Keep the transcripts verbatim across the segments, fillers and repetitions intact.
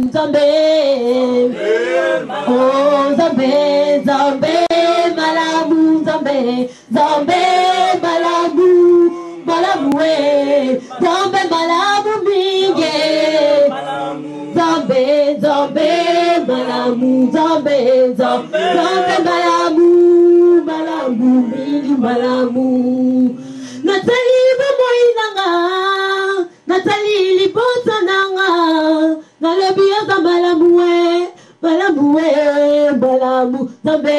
Zambé, oh Zambé, Zambé, Malamu, Zambé, Zambé, Malamu, Malamu, Zambé, Malamu, Mingue, Zambé, Zambé, Malamu, Zambé, Zambé, Malamu, Malamu, Mingue, Malamu, Nathalie, Moïnanga, Nathalie, Libotananga, Nalebia, Malamoué, Malamoué, Malamou, Zambé,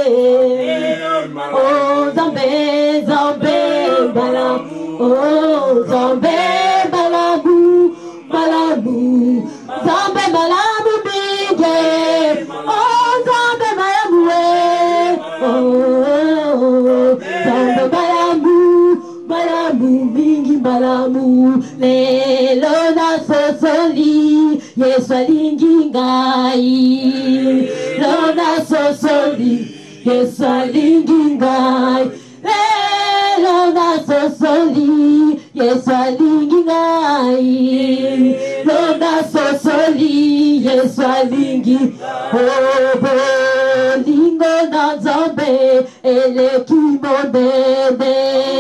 oh Zambé, Zambé, Malamou, oh Zambé, Malamou, Malamou, Zambé, Malamou, Bigé, oh Zambé, Malamoué, oh Zambé, Malamou, Malamou, Bingi, Malamou, les lona sosoli, Yesalingi ngai, lona sosoli, Yesalingi ngai, lona sosoli, Yesalingi ngai, lona sosoli, Yesalingi, oh bolingo na Nzambe, eleki mondele,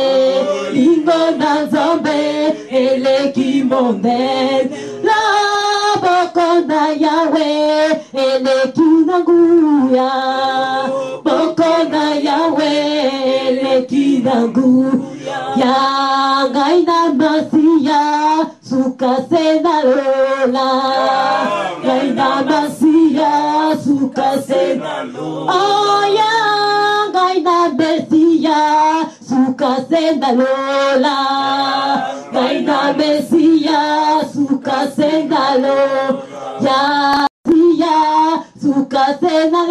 lingo na Nzambe, eleki mondele, la bokona Yahweh, eleki na nguya, bokona Yahweh, eleki na nguya, ngai na Masiya, sukase na lola, ngai na Masiya, sukase na lola, oh ya, ngai na Mesiya, sukase na lola, ngai na Mesiya, sukase na lola, ya Mesiya, sukase na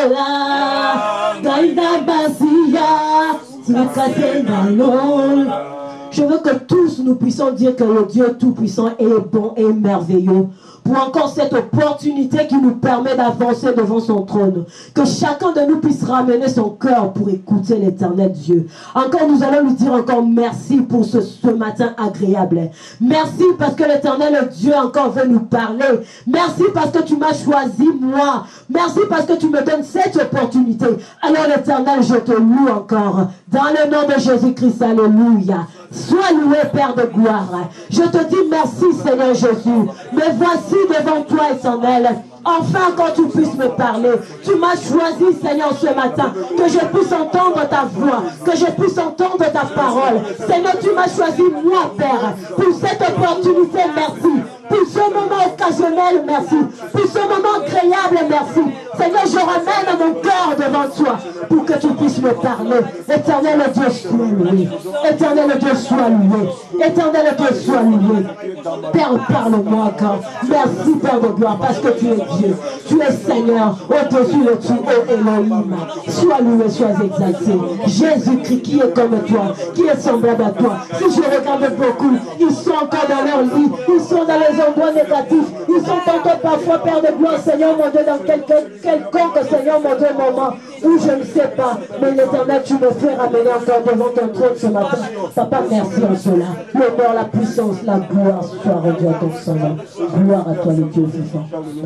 lola, ngai na Mesiya, sukase na lola. Je veux que tous nous puissions dire que le Dieu Tout-Puissant est bon et merveilleux. Pour encore cette opportunité qui nous permet d'avancer devant son trône. Que chacun de nous puisse ramener son cœur pour écouter l'Éternel Dieu. Encore, nous allons lui dire encore merci pour ce, ce matin agréable. Merci parce que l'Éternel Dieu encore veut nous parler. Merci parce que tu m'as choisi moi. Merci parce que tu me donnes cette opportunité. Alors l'Éternel, je te loue encore. Dans le nom de Jésus-Christ, alléluia. Sois loué, Père de gloire. Je te dis merci, Seigneur Jésus. Me voici devant toi, Éternel. Enfin, quand tu puisses me parler, tu m'as choisi, Seigneur, ce matin, que je puisse entendre ta voix, que je puisse entendre ta parole. Seigneur, tu m'as choisi, moi, Père, pour cette opportunité, merci. Pour ce moment occasionnel, merci. Pour ce moment agréable, merci. Seigneur, je ramène mon cœur devant toi pour que tu puisses me parler. Éternel Dieu, sois loué. Éternel Dieu, sois loué. Éternel Dieu, sois loué. Père, parle-moi encore. Merci, Père de gloire, parce que tu es Dieu. Tu es Seigneur, au-dessus de tout, ô Elohim. Sois loué, sois exalté. Jésus-Christ, qui est comme toi, qui est semblable à toi. Si je regarde beaucoup, ils sont encore dans leur lit, ils sont dans les endroits négatifs, ils sont encore parfois, Père de gloire, Seigneur mon Dieu, dans quelques, quelconque, Seigneur mon Dieu, moment où je ne sais pas. Mais l'Éternel, tu me fais ramener encore devant ton trône ce matin. Papa, merci en cela. L'honneur, la puissance, la gloire soit rendue à ton Seigneur. Gloire à toi, le Dieu vivant.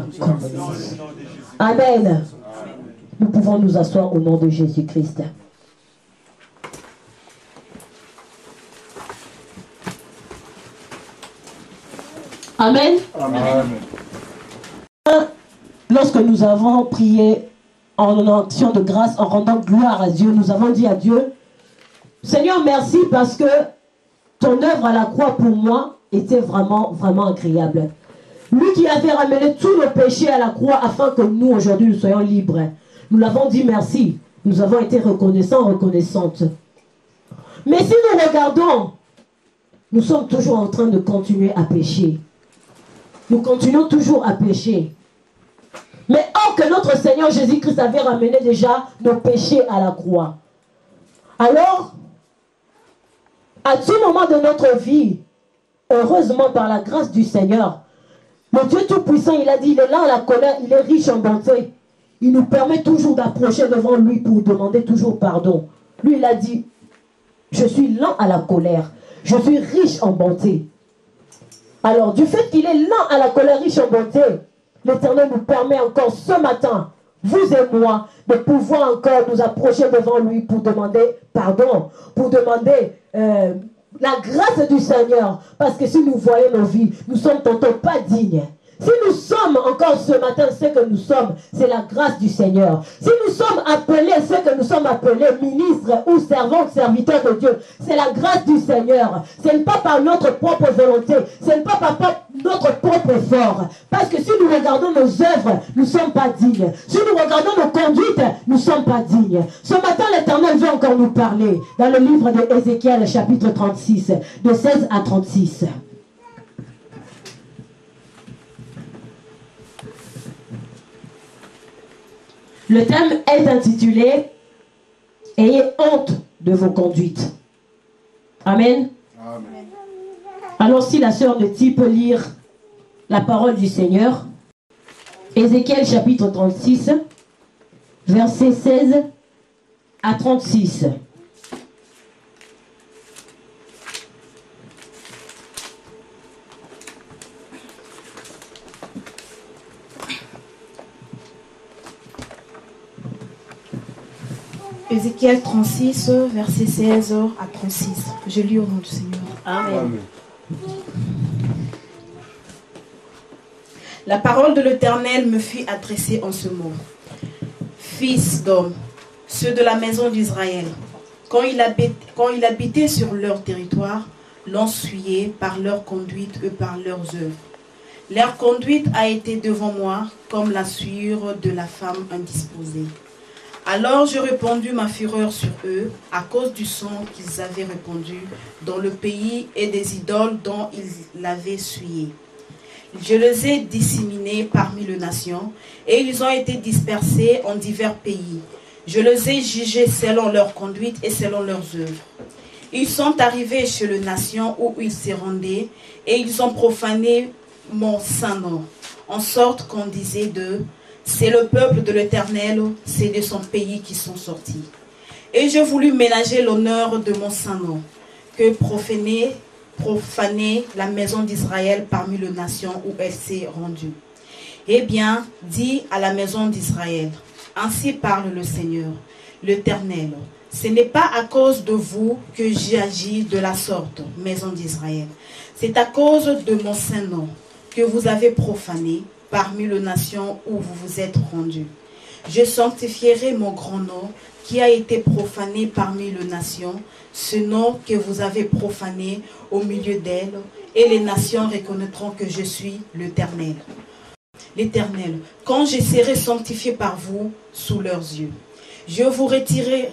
Amen. Nous pouvons nous asseoir au nom de Jésus-Christ. Amen. Amen. Lorsque nous avons prié en action de grâce, en rendant gloire à Dieu, nous avons dit à Dieu, Seigneur, merci parce que ton œuvre à la croix pour moi était vraiment, vraiment agréable. Lui qui avait ramené tous nos péchés à la croix afin que nous, aujourd'hui, nous soyons libres. Nous l'avons dit merci. Nous avons été reconnaissants, reconnaissantes. Mais si nous regardons, nous sommes toujours en train de continuer à pécher. Nous continuons toujours à pécher. Mais or que notre Seigneur Jésus-Christ avait ramené déjà nos péchés à la croix. Alors, à tout moment de notre vie, heureusement par la grâce du Seigneur, le Dieu Tout-Puissant, il a dit, il est là à la colère, il est riche en bonté. Il nous permet toujours d'approcher devant lui pour demander toujours pardon. Lui, il a dit, je suis lent à la colère, je suis riche en bonté. Alors, du fait qu'il est lent à la colère, riche en bonté, l'Éternel nous permet encore ce matin, vous et moi, de pouvoir encore nous approcher devant lui pour demander pardon, pour demander euh, la grâce du Seigneur. Parce que si nous voyons nos vies, nous sommes tantôt pas dignes. Si nous sommes encore ce matin ce que nous sommes, c'est la grâce du Seigneur. Si nous sommes appelés ce que nous sommes appelés, ministres ou servants, serviteurs de Dieu, c'est la grâce du Seigneur. Ce n'est pas par notre propre volonté, ce n'est pas par notre propre effort. Parce que si nous regardons nos œuvres, nous ne sommes pas dignes. Si nous regardons nos conduites, nous ne sommes pas dignes. Ce matin, l'Éternel veut encore nous parler dans le livre de Ézéchiel, chapitre trente-six, de seize à trente-six. Le thème est intitulé « Ayez honte de vos conduites ». Amen. Amen. Alors si la sœur de Ti peut lire la parole du Seigneur, Ézéchiel chapitre trente-six, versets seize à trente-six. Ézéchiel trente-six, verset seize à trente-six. Je lis au nom du Seigneur. Amen. Amen. La parole de l'Éternel me fut adressée en ce mot. Fils d'homme, ceux de la maison d'Israël, quand ils habitaient, quand ils habitaient sur leur territoire, l'ont souillé par leur conduite et par leurs œuvres. Leur conduite a été devant moi comme la souillure de la femme indisposée. Alors je répandis ma fureur sur eux à cause du sang qu'ils avaient répandu dans le pays et des idoles dont ils l'avaient souillé. Je les ai disséminés parmi les nations et ils ont été dispersés en divers pays. Je les ai jugés selon leur conduite et selon leurs œuvres. Ils sont arrivés chez les nations où ils se rendaient et ils ont profané mon saint nom, en sorte qu'on disait d'eux: c'est le peuple de l'Éternel, c'est de son pays qui sont sortis. Et je voulus ménager l'honneur de mon saint nom, que profaner, profaner la maison d'Israël parmi les nations où elle s'est rendue. Eh bien, dis à la maison d'Israël, ainsi parle le Seigneur, l'Éternel. Ce n'est pas à cause de vous que j'agis de la sorte, maison d'Israël. C'est à cause de mon saint nom que vous avez profané parmi les nations où vous vous êtes rendus. Je sanctifierai mon grand nom qui a été profané parmi les nations, ce nom que vous avez profané au milieu d'elles, et les nations reconnaîtront que je suis l'Éternel. L'Éternel, quand je serai sanctifié par vous sous leurs yeux, je vous retirerai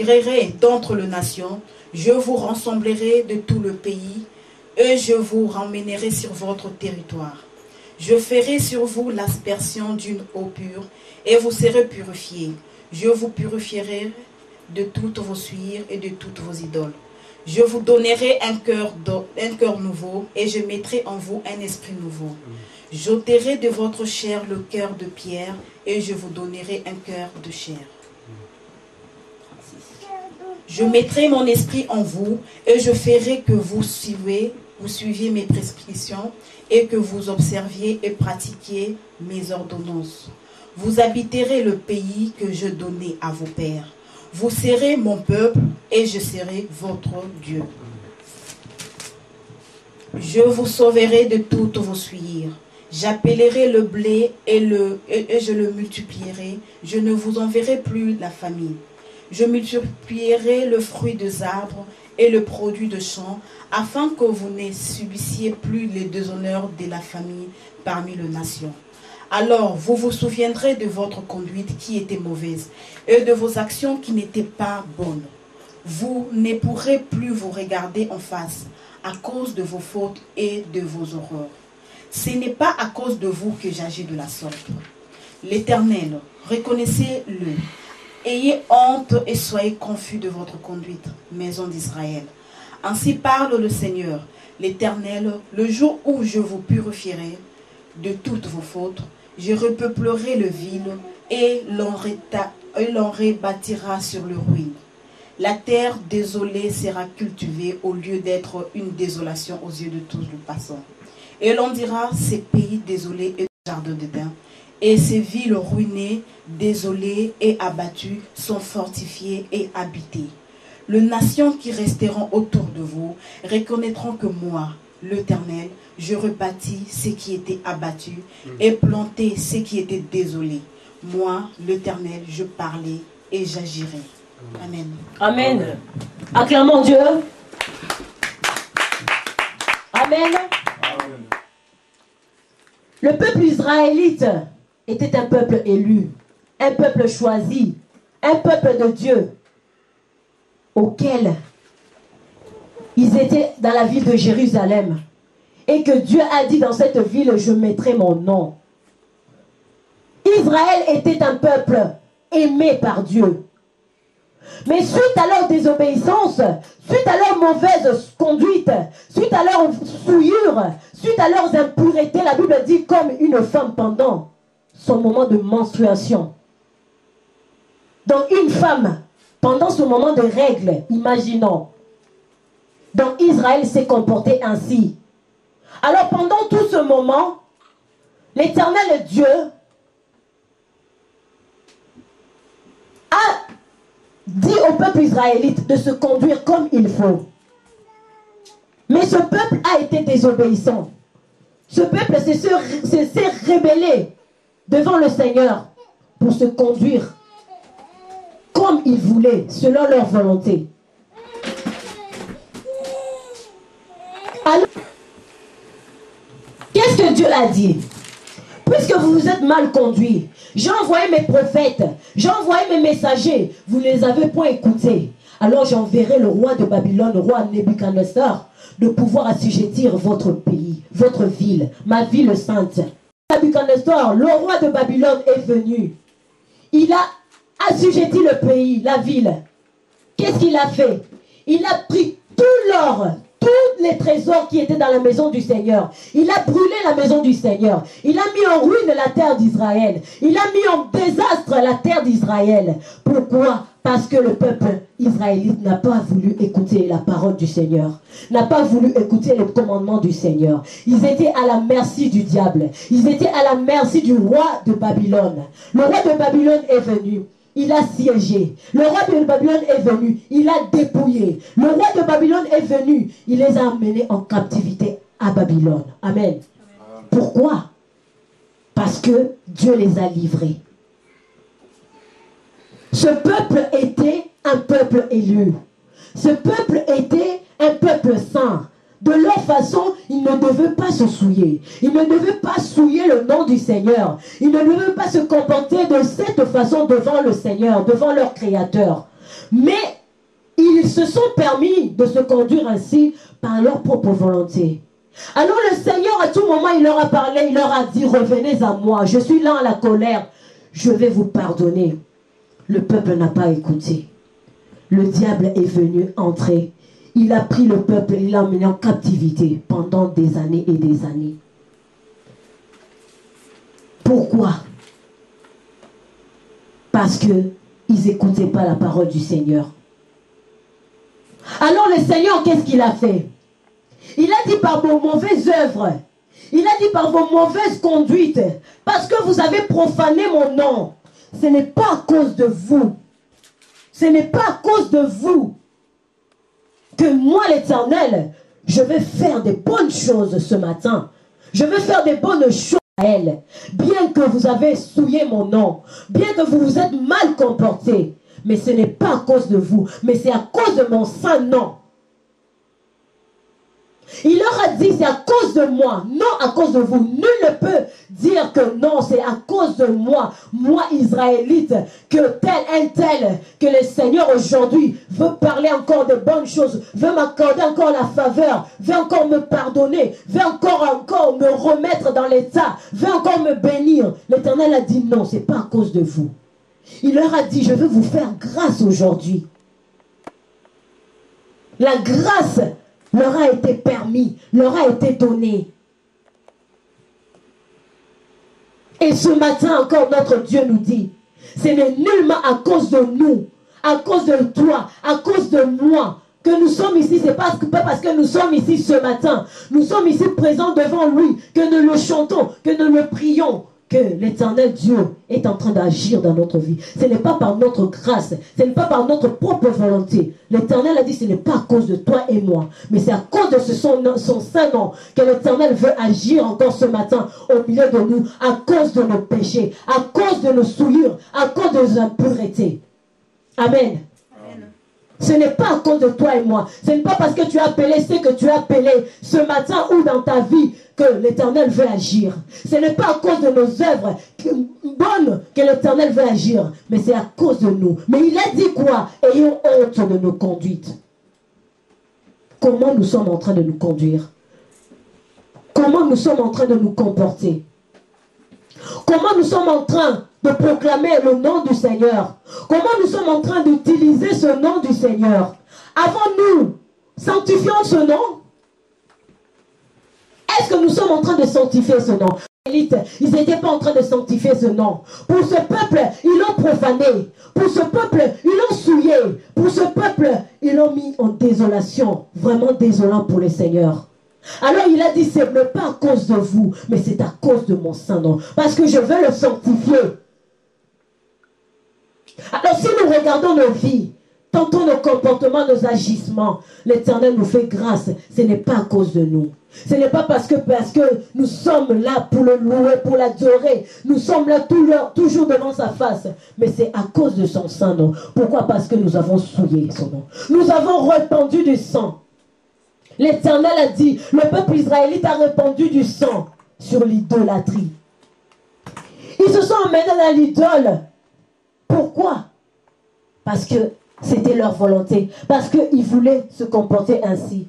d'entre les nations, je vous rassemblerai de tout le pays, et je vous ramènerai sur votre territoire. Je ferai sur vous l'aspersion d'une eau pure, et vous serez purifiés. Je vous purifierai de toutes vos souillures et de toutes vos idoles. Je vous donnerai un cœur, un cœur nouveau, et je mettrai en vous un esprit nouveau. J'ôterai de votre chair le cœur de pierre, et je vous donnerai un cœur de chair. Je mettrai mon esprit en vous, et je ferai que vous suivez, vous suiviez mes prescriptions, et que vous observiez et pratiquiez mes ordonnances. Vous habiterez le pays que je donnais à vos pères. Vous serez mon peuple et je serai votre Dieu. Je vous sauverai de toutes vos souillures. J'appellerai le blé et, le, et, et je le multiplierai. Je ne vous enverrai plus la famine. Je multiplierai le fruit des arbres et le produit de champs, afin que vous ne subissiez plus les déshonneurs de la famille parmi les nations. Alors vous vous souviendrez de votre conduite qui était mauvaise et de vos actions qui n'étaient pas bonnes. Vous ne pourrez plus vous regarder en face à cause de vos fautes et de vos horreurs. Ce n'est pas à cause de vous que j'agis de la sorte. L'Éternel, reconnaissez-le. Ayez honte et soyez confus de votre conduite, maison d'Israël. Ainsi parle le Seigneur, l'Éternel, le jour où je vous purifierai de toutes vos fautes, je repeuplerai le ville et l'on rebâtira sur le ruine. La terre désolée sera cultivée au lieu d'être une désolation aux yeux de tous les passants. Et l'on dira, ces pays désolés jardin d'Éden. Et ces villes ruinées, désolées et abattues sont fortifiées et habitées. Les nations qui resteront autour de vous reconnaîtront que moi, l'Éternel, je rebâtis ce qui était abattu et plantai ce qui était désolé. Moi, l'Éternel, je parlais et j'agirai. Amen. Amen. Acclamons Dieu. Amen. Amen. Le peuple israélite était un peuple élu, un peuple choisi, un peuple de Dieu, auquel ils étaient dans la ville de Jérusalem. Et que Dieu a dit dans cette ville, je mettrai mon nom. Israël était un peuple aimé par Dieu. Mais suite à leur désobéissance, suite à leur mauvaise conduite, suite à leur souillure, suite à leurs impuretés, la Bible dit comme une femme pendant son moment de menstruation. Donc une femme, pendant ce moment de règle, imaginons. Donc Israël s'est comporté ainsi. Alors pendant tout ce moment, l'Éternel Dieu a dit au peuple israélite de se conduire comme il faut. Mais ce peuple a été désobéissant. Ce peuple s'est rébellé devant le Seigneur pour se conduire comme il voulait, selon leur volonté. Alors, qu'est-ce que Dieu a dit? Puisque vous vous êtes mal conduits, j'ai envoyé mes prophètes, j'ai envoyé mes messagers, vous ne les avez point écoutés. Alors j'enverrai le roi de Babylone, le roi Nebuchadnezzar, de pouvoir assujettir votre pays, votre ville, ma ville sainte. Nebuchadnezzar, le roi de Babylone est venu. Il a assujetti le pays, la ville. Qu'est-ce qu'il a fait? Il a pris tout l'or, tous les trésors qui étaient dans la maison du Seigneur. Il a brûlé la maison du Seigneur. Il a mis en ruine la terre d'Israël. Il a mis en désastre la terre d'Israël. Pourquoi? Parce que le peuple israélite n'a pas voulu écouter la parole du Seigneur. N'a pas voulu écouter le commandement du Seigneur. Ils étaient à la merci du diable. Ils étaient à la merci du roi de Babylone. Le roi de Babylone est venu. Il a siégé. Le roi de Babylone est venu. Il a dépouillé. Le roi de Babylone est venu. Il les a emmenés en captivité à Babylone. Amen. Amen. Pourquoi? Parce que Dieu les a livrés. Ce peuple était un peuple élu. Ce peuple était un peuple saint. De leur façon, ils ne devaient pas se souiller. Ils ne devaient pas souiller le nom du Seigneur. Ils ne devaient pas se comporter de cette façon devant le Seigneur, devant leur Créateur. Mais ils se sont permis de se conduire ainsi par leur propre volonté. Alors le Seigneur, à tout moment, il leur a parlé, il leur a dit, revenez à moi, je suis là à la colère, je vais vous pardonner. Le peuple n'a pas écouté. Le diable est venu entrer. Il a pris le peuple, il l'a emmené en captivité pendant des années et des années. Pourquoi? Parce qu'ils n'écoutaient pas la parole du Seigneur. Alors le Seigneur, qu'est-ce qu'il a fait? Il a dit par vos mauvaises œuvres, il a dit par vos mauvaises conduites, parce que vous avez profané mon nom. Ce n'est pas à cause de vous. Ce n'est pas à cause de vous que moi, l'Éternel, je vais faire des bonnes choses ce matin. Je vais faire des bonnes choses à elle. Bien que vous avez souillé mon nom, bien que vous vous êtes mal comporté, mais ce n'est pas à cause de vous, mais c'est à cause de mon saint nom. Il leur a dit, c'est à cause de moi, non à cause de vous. Nul ne peut dire que non, c'est à cause de moi, moi Israélite, que tel, un tel, que le Seigneur aujourd'hui veut parler encore de bonnes choses, veut m'accorder encore la faveur, veut encore me pardonner, veut encore, encore me remettre dans l'état, veut encore me bénir. L'Éternel a dit non, c'est pas à cause de vous. Il leur a dit, je veux vous faire grâce aujourd'hui. La grâce leur a été permis, leur a été donné. Et ce matin encore, notre Dieu nous dit, ce n'est nullement à cause de nous, à cause de toi, à cause de moi, que nous sommes ici, c'est pas, pas parce que nous sommes ici ce matin. Nous sommes ici présents devant lui, que nous le chantons, que nous le prions, que l'Éternel Dieu est en train d'agir dans notre vie. Ce n'est pas par notre grâce, ce n'est pas par notre propre volonté. L'Éternel a dit, ce n'est pas à cause de toi et moi, mais c'est à cause de ce son, son saint nom que l'Éternel veut agir encore ce matin au milieu de nous, à cause de nos péchés, à cause de nos souillures, à cause de nos impuretés. Amen. Ce n'est pas à cause de toi et moi. Ce n'est pas parce que tu as appelé ce que tu as appelé ce matin ou dans ta vie que l'Éternel veut agir. Ce n'est pas à cause de nos œuvres bonnes que l'Éternel veut agir, mais c'est à cause de nous. Mais il a dit quoi? Ayons honte de nos conduites. Comment nous sommes en train de nous conduire? Comment nous sommes en train de nous comporter? Comment nous sommes en train de proclamer le nom du Seigneur? Comment nous sommes en train d'utiliser ce nom du Seigneur? Avons-nous sanctifié ce nom? Est-ce que nous sommes en train de sanctifier ce nom? Ils n'étaient pas en train de sanctifier ce nom. Pour ce peuple, ils l'ont profané. Pour ce peuple, ils l'ont souillé. Pour ce peuple, ils l'ont mis en désolation. Vraiment désolant pour le Seigneur. Alors il a dit, ce n'est pas à cause de vous, mais c'est à cause de mon saint nom. Parce que je veux le sanctifier. Alors si nous regardons nos vies, tantôt nos comportements, nos agissements, l'Éternel nous fait grâce. Ce n'est pas à cause de nous. Ce n'est pas parce que, parce que nous sommes là pour le louer, pour l'adorer. Nous sommes là toujours, toujours devant sa face. Mais c'est à cause de son saint nom. Pourquoi? Parce que nous avons souillé son nom. Nous avons répandu du sang. L'Éternel a dit, le peuple israélite a répandu du sang sur l'idolâtrie. Ils se sont emmenés dans l'idole. Pourquoi? Parce que c'était leur volonté. Parce qu'ils voulaient se comporter ainsi.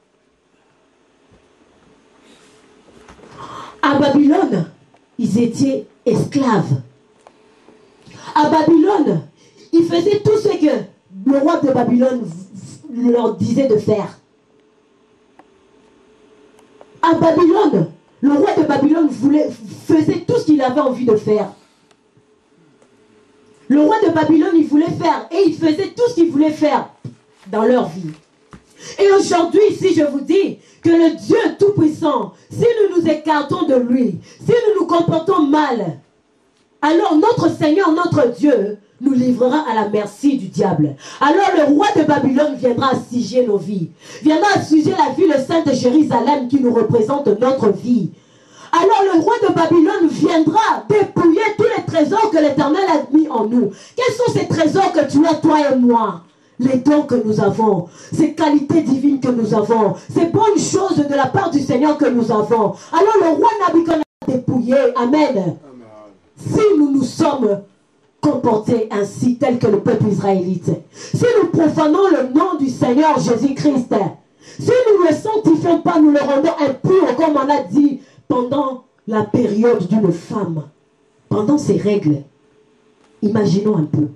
À Babylone, ils étaient esclaves. À Babylone, ils faisaient tout ce que le roi de Babylone leur disait de faire. À Babylone, le roi de Babylone voulait, faisait tout ce qu'il avait envie de faire. Le roi de Babylone, il voulait faire, et il faisait tout ce qu'il voulait faire dans leur vie. Et aujourd'hui, si je vous dis que le Dieu Tout-Puissant, si nous nous écartons de lui, si nous nous comportons mal, alors notre Seigneur, notre Dieu, nous livrera à la merci du diable. Alors le roi de Babylone viendra assiéger nos vies. Viendra assiéger la ville sainte de Jérusalem qui nous représente notre vie. Alors le roi de Babylone viendra dépouiller tous les trésors que l'Éternel a mis en nous. Quels sont ces trésors que tu as, toi et moi? Les dons que nous avons, ces qualités divines que nous avons, ces bonnes choses de la part du Seigneur que nous avons. Alors le roi Nabuchodonosor a dépouillé. Amen. Amen. Si nous nous sommes comportés ainsi, tel que le peuple israélite, si nous profanons le nom du Seigneur Jésus-Christ, si nous ne le sanctifions pas, nous le rendons impur, comme on a dit, pendant la période d'une femme, pendant ses règles. Imaginons un peu.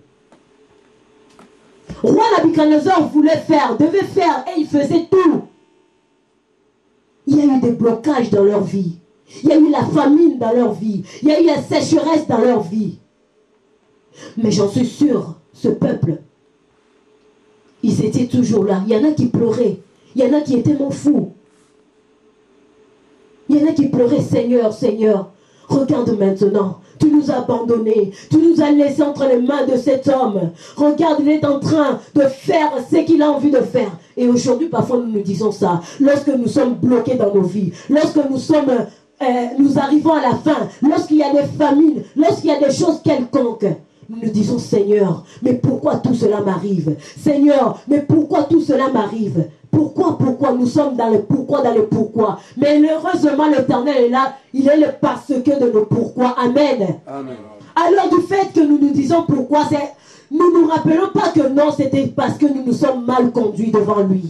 Roi Nabuchodonosor voulait faire, devait faire, et il faisait tout. Il y a eu des blocages dans leur vie. Il y a eu la famine dans leur vie. Il y a eu la sécheresse dans leur vie. Mais j'en suis sûr, ce peuple, ils étaient toujours là. Il y en a qui pleuraient. Il y en a qui étaient mon fous. Il y en a qui pleuraient, Seigneur, Seigneur, regarde maintenant. Tu nous as abandonnés. Tu nous as laissés entre les mains de cet homme. Regarde, il est en train de faire ce qu'il a envie de faire. Et aujourd'hui, parfois, nous nous disons ça. Lorsque nous sommes bloqués dans nos vies, lorsque nous sommes, euh, nous arrivons à la fin, lorsqu'il y a des famines, lorsqu'il y a des choses quelconques, nous nous disons, Seigneur, mais pourquoi tout cela m'arrive? Seigneur, mais pourquoi tout cela m'arrive? Pourquoi, pourquoi? Nous sommes dans le pourquoi, dans le pourquoi. Mais heureusement, l'Éternel est là. Il est le parce que de nos pourquoi. Amen. Amen. Alors du fait que nous nous disons pourquoi, nous ne nous rappelons pas que non, c'était parce que nous nous sommes mal conduits devant lui.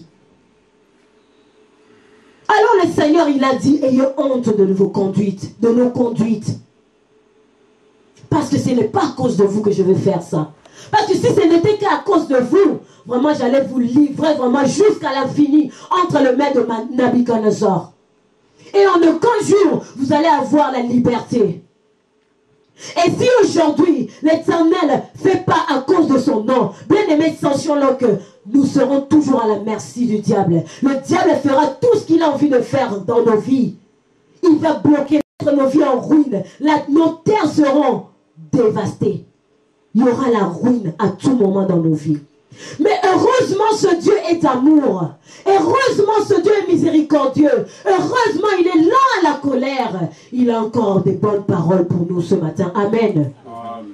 Alors le Seigneur, il a dit, ayez honte de vos conduites, de nos conduites. Parce que ce n'est pas à cause de vous que je vais faire ça. Parce que si ce n'était qu'à cause de vous, vraiment j'allais vous livrer vraiment jusqu'à l'infini entre les mains de Nabuchodonosor. Et en aucun jour, vous allez avoir la liberté. Et si aujourd'hui, l'Éternel ne fait pas à cause de son nom, bien aimé, sachons-le que nous serons toujours à la merci du diable. Le diable fera tout ce qu'il a envie de faire dans nos vies. Il va bloquer nos vies en ruine. La, nos terres seront dévastées. Il y aura la ruine à tout moment dans nos vies. Mais heureusement, ce Dieu est amour. Heureusement, ce Dieu est miséricordieux. Heureusement, il est lent à la colère. Il a encore des bonnes paroles pour nous ce matin. Amen. Amen.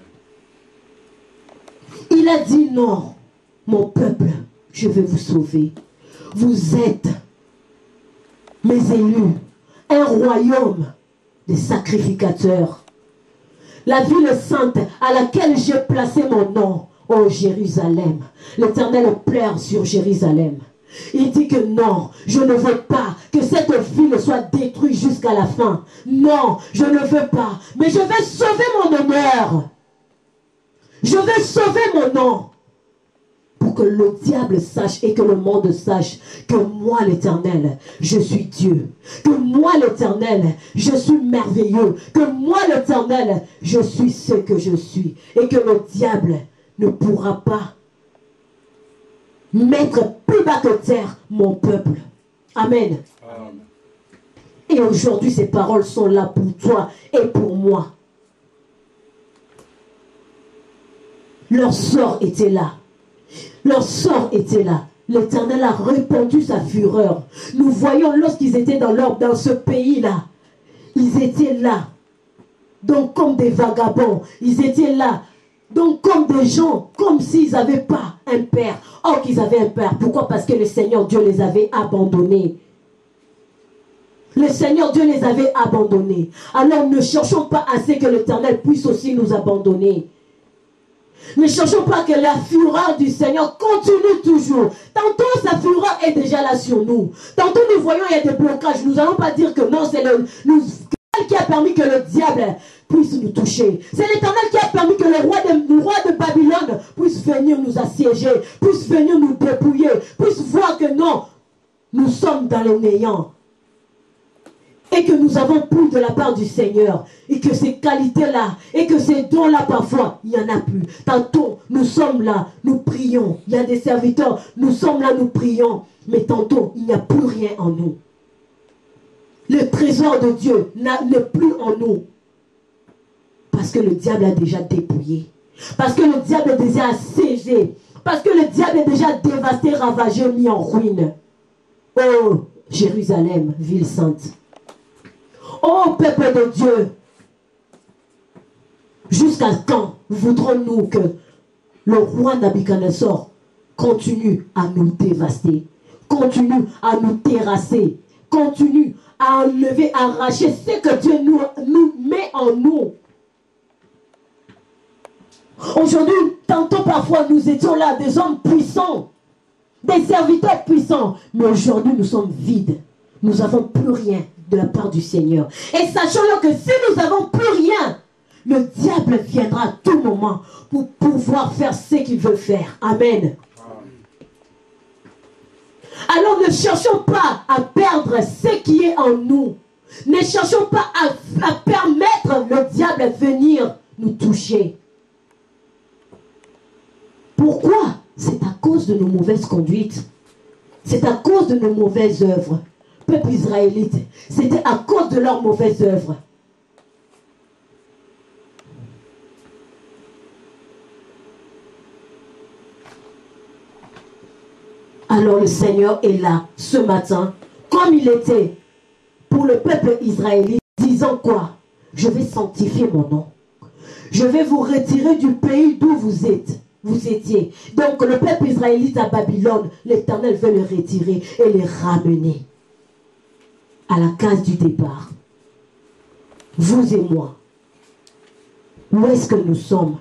Il a dit non, mon peuple, je vais vous sauver. Vous êtes mes élus, un royaume des sacrificateurs. La ville sainte à laquelle j'ai placé mon nom. Oh Jérusalem, l'Éternel pleure sur Jérusalem. Il dit que non, je ne veux pas que cette ville soit détruite jusqu'à la fin. Non, je ne veux pas. Mais je vais sauver mon honneur. Je vais sauver mon nom. Pour que le diable sache et que le monde sache que moi l'Éternel, je suis Dieu. Que moi l'Éternel, je suis merveilleux. Que moi l'Éternel, je suis ce que je suis. Et que le diable ne pourra pas mettre plus bas que terre mon peuple. Amen. Amen. Et aujourd'hui, ces paroles sont là pour toi et pour moi. Leur sort était là. Leur sort était là. L'Éternel a répandu sa fureur. Nous voyons lorsqu'ils étaient dans, leur, dans ce pays-là, ils étaient là. Donc comme des vagabonds, ils étaient là. Donc comme des gens, comme s'ils n'avaient pas un père. Or qu'ils avaient un père. Pourquoi? Parce que le Seigneur Dieu les avait abandonnés. Le Seigneur Dieu les avait abandonnés. Alors ne cherchons pas assez que l'Éternel puisse aussi nous abandonner. Ne cherchons pas que la fureur du Seigneur continue toujours. Tantôt sa fureur est déjà là sur nous. Tantôt nous voyons il y a des blocages. Nous n'allons pas dire que non, c'est le nous, qui a permis que le diable puisse nous toucher. C'est l'Éternel qui a permis que le roi, de, le roi de Babylone puisse venir nous assiéger, puisse venir nous dépouiller, puisse voir que non, nous sommes dans le néant. Et que nous avons plus de la part du Seigneur. Et que ces qualités-là, et que ces dons-là, parfois, il n'y en a plus. Tantôt, nous sommes là, nous prions. Il y a des serviteurs, nous sommes là, nous prions. Mais tantôt, il n'y a plus rien en nous. Le trésor de Dieu n'est plus en nous. Parce que le diable a déjà dépouillé. Parce que le diable est déjà assiégé. Parce que le diable est déjà dévasté, ravagé, mis en ruine. Oh, Jérusalem, ville sainte. Oh, peuple de Dieu. Jusqu'à quand voudrons-nous que le roi Nabuchodonosor continue à nous dévaster, continue à nous terrasser, continue à enlever, à arracher ce que Dieu nous, nous met en nous? Aujourd'hui, tantôt parfois nous étions là, des hommes puissants, des serviteurs puissants, mais aujourd'hui nous sommes vides. Nous n'avons plus rien de la part du Seigneur. Et sachons-le que si nous n'avons plus rien, le diable viendra à tout moment pour pouvoir faire ce qu'il veut faire. Amen. Alors ne cherchons pas à perdre ce qui est en nous. Ne cherchons pas à, à permettre le diable de venir nous toucher. Pourquoi? C'est à cause de nos mauvaises conduites. C'est à cause de nos mauvaises œuvres. Peuple israélite, c'était à cause de leurs mauvaises œuvres. Alors le Seigneur est là ce matin, comme il était pour le peuple israélite, disant quoi? Je vais sanctifier mon nom. Je vais vous retirer du pays d'où vous êtes. Vous étiez. Donc le peuple israélite à Babylone, l'Éternel veut le retirer et les ramener à la case du départ. Vous et moi. Où est-ce que nous sommes?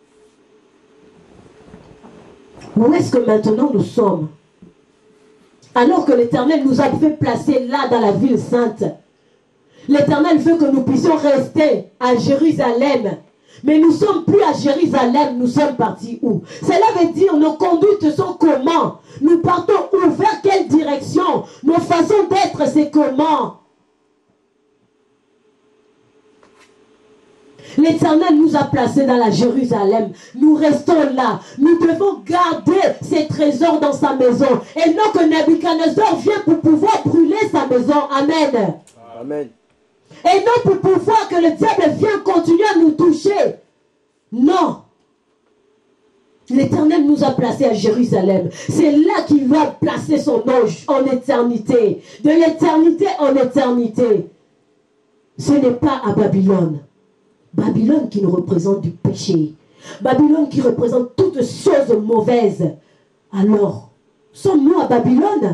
Où est-ce que maintenant nous sommes? Alors que l'Éternel nous a fait placer là dans la ville sainte. L'Éternel veut que nous puissions rester à Jérusalem. Mais nous ne sommes plus à Jérusalem, nous sommes partis où? Cela veut dire nos conduites sont comment? Nous partons où? Vers quelle direction? Nos façons d'être, c'est comment? L'Éternel nous a placés dans la Jérusalem. Nous restons là. Nous devons garder ces trésors dans sa maison. Et non que Nebuchadnezzar vienne pour pouvoir brûler sa maison. Amen. Amen. Et non pour pouvoir que le diable vienne continuer à nous toucher. Non. L'Éternel nous a placés à Jérusalem. C'est là qu'il va placer son ange en éternité. De l'éternité en éternité. Ce n'est pas à Babylone. Babylone qui nous représente du péché. Babylone qui représente toutes choses mauvaises. Alors, sommes-nous à Babylone?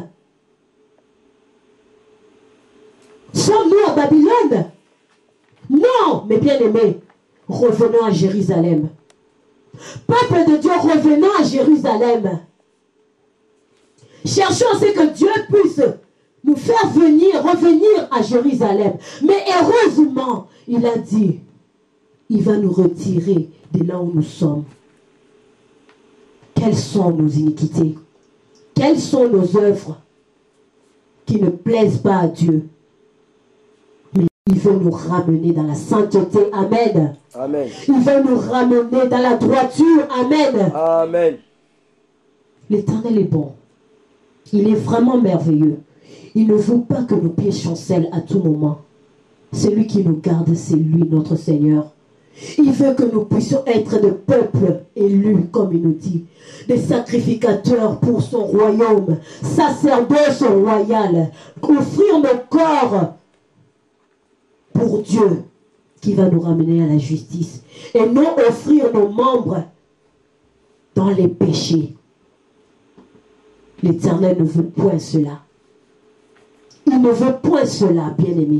Sommes-nous à Babylone? Non, mes bien-aimés, revenons à Jérusalem. Peuple de Dieu, revenons à Jérusalem. Cherchons à ce que Dieu puisse nous faire venir, revenir à Jérusalem. Mais heureusement, il a dit, il va nous retirer de là où nous sommes. Quelles sont nos iniquités? Quelles sont nos œuvres qui ne plaisent pas à Dieu? Mais il veut nous ramener dans la sainteté. Amen. Amen. Il veut nous ramener dans la droiture. Amen. Amen. L'Éternel est bon. Il est vraiment merveilleux. Il ne veut pas que nos pieds chancellent à tout moment. Celui qui nous garde, c'est lui, notre Seigneur. Il veut que nous puissions être des peuples élus, comme il nous dit, des sacrificateurs pour son royaume, sacerdoce royal, offrir nos corps pour Dieu, qui va nous ramener à la justice, et non offrir nos membres dans les péchés. L'Éternel ne veut point cela. Il ne veut point cela, bien-aimés.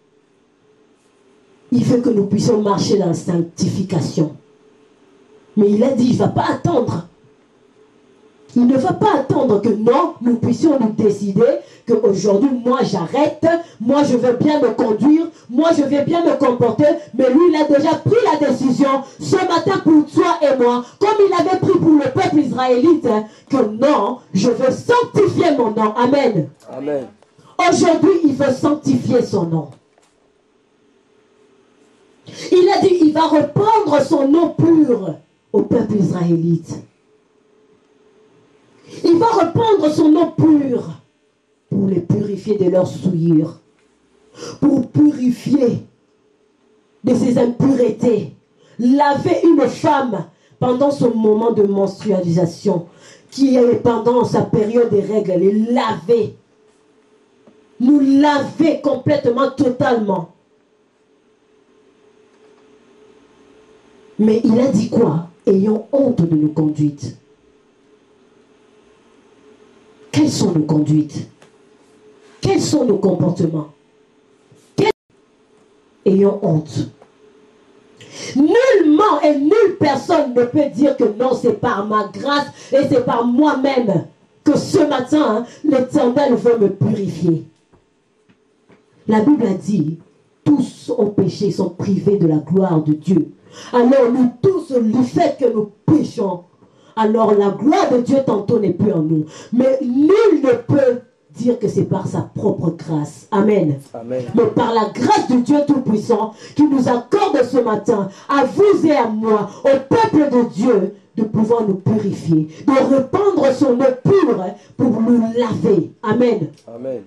Il veut que nous puissions marcher dans la sanctification. Mais il a dit, il ne va pas attendre. Il ne va pas attendre que non, nous puissions nous décider qu'aujourd'hui, moi j'arrête, moi je veux bien me conduire, moi je veux bien me comporter, mais lui il a déjà pris la décision ce matin pour toi et moi, comme il avait pris pour le peuple israélite, que non, je veux sanctifier mon nom. Amen. Amen. Aujourd'hui, il veut sanctifier son nom. Il a dit, il va reprendre son nom pur au peuple israélite. Il va reprendre son nom pur pour les purifier de leurs souillures, pour purifier de ses impuretés, laver une femme pendant son moment de menstrualisation, qui est pendant sa période des règles, les laver, nous laver complètement, totalement. Mais il a dit quoi? Ayons honte de nos conduites. Quelles sont nos conduites? Quels sont nos comportements? Quels... Ayons honte. Nullement et nulle personne ne peut dire que non, c'est par ma grâce et c'est par moi-même que ce matin, hein, l'Éternel veut me purifier. La Bible a dit, tous ont péché, sont privés de la gloire de Dieu. Alors nous tous, le fait que nous péchons, alors la gloire de Dieu tantôt n'est plus en nous. Mais nul ne peut dire que c'est par sa propre grâce. Amen. Amen. Mais par la grâce de Dieu Tout-Puissant qui nous accorde ce matin, à vous et à moi, au peuple de Dieu, de pouvoir nous purifier, de répandre son eau pure pour nous laver. Amen. Amen.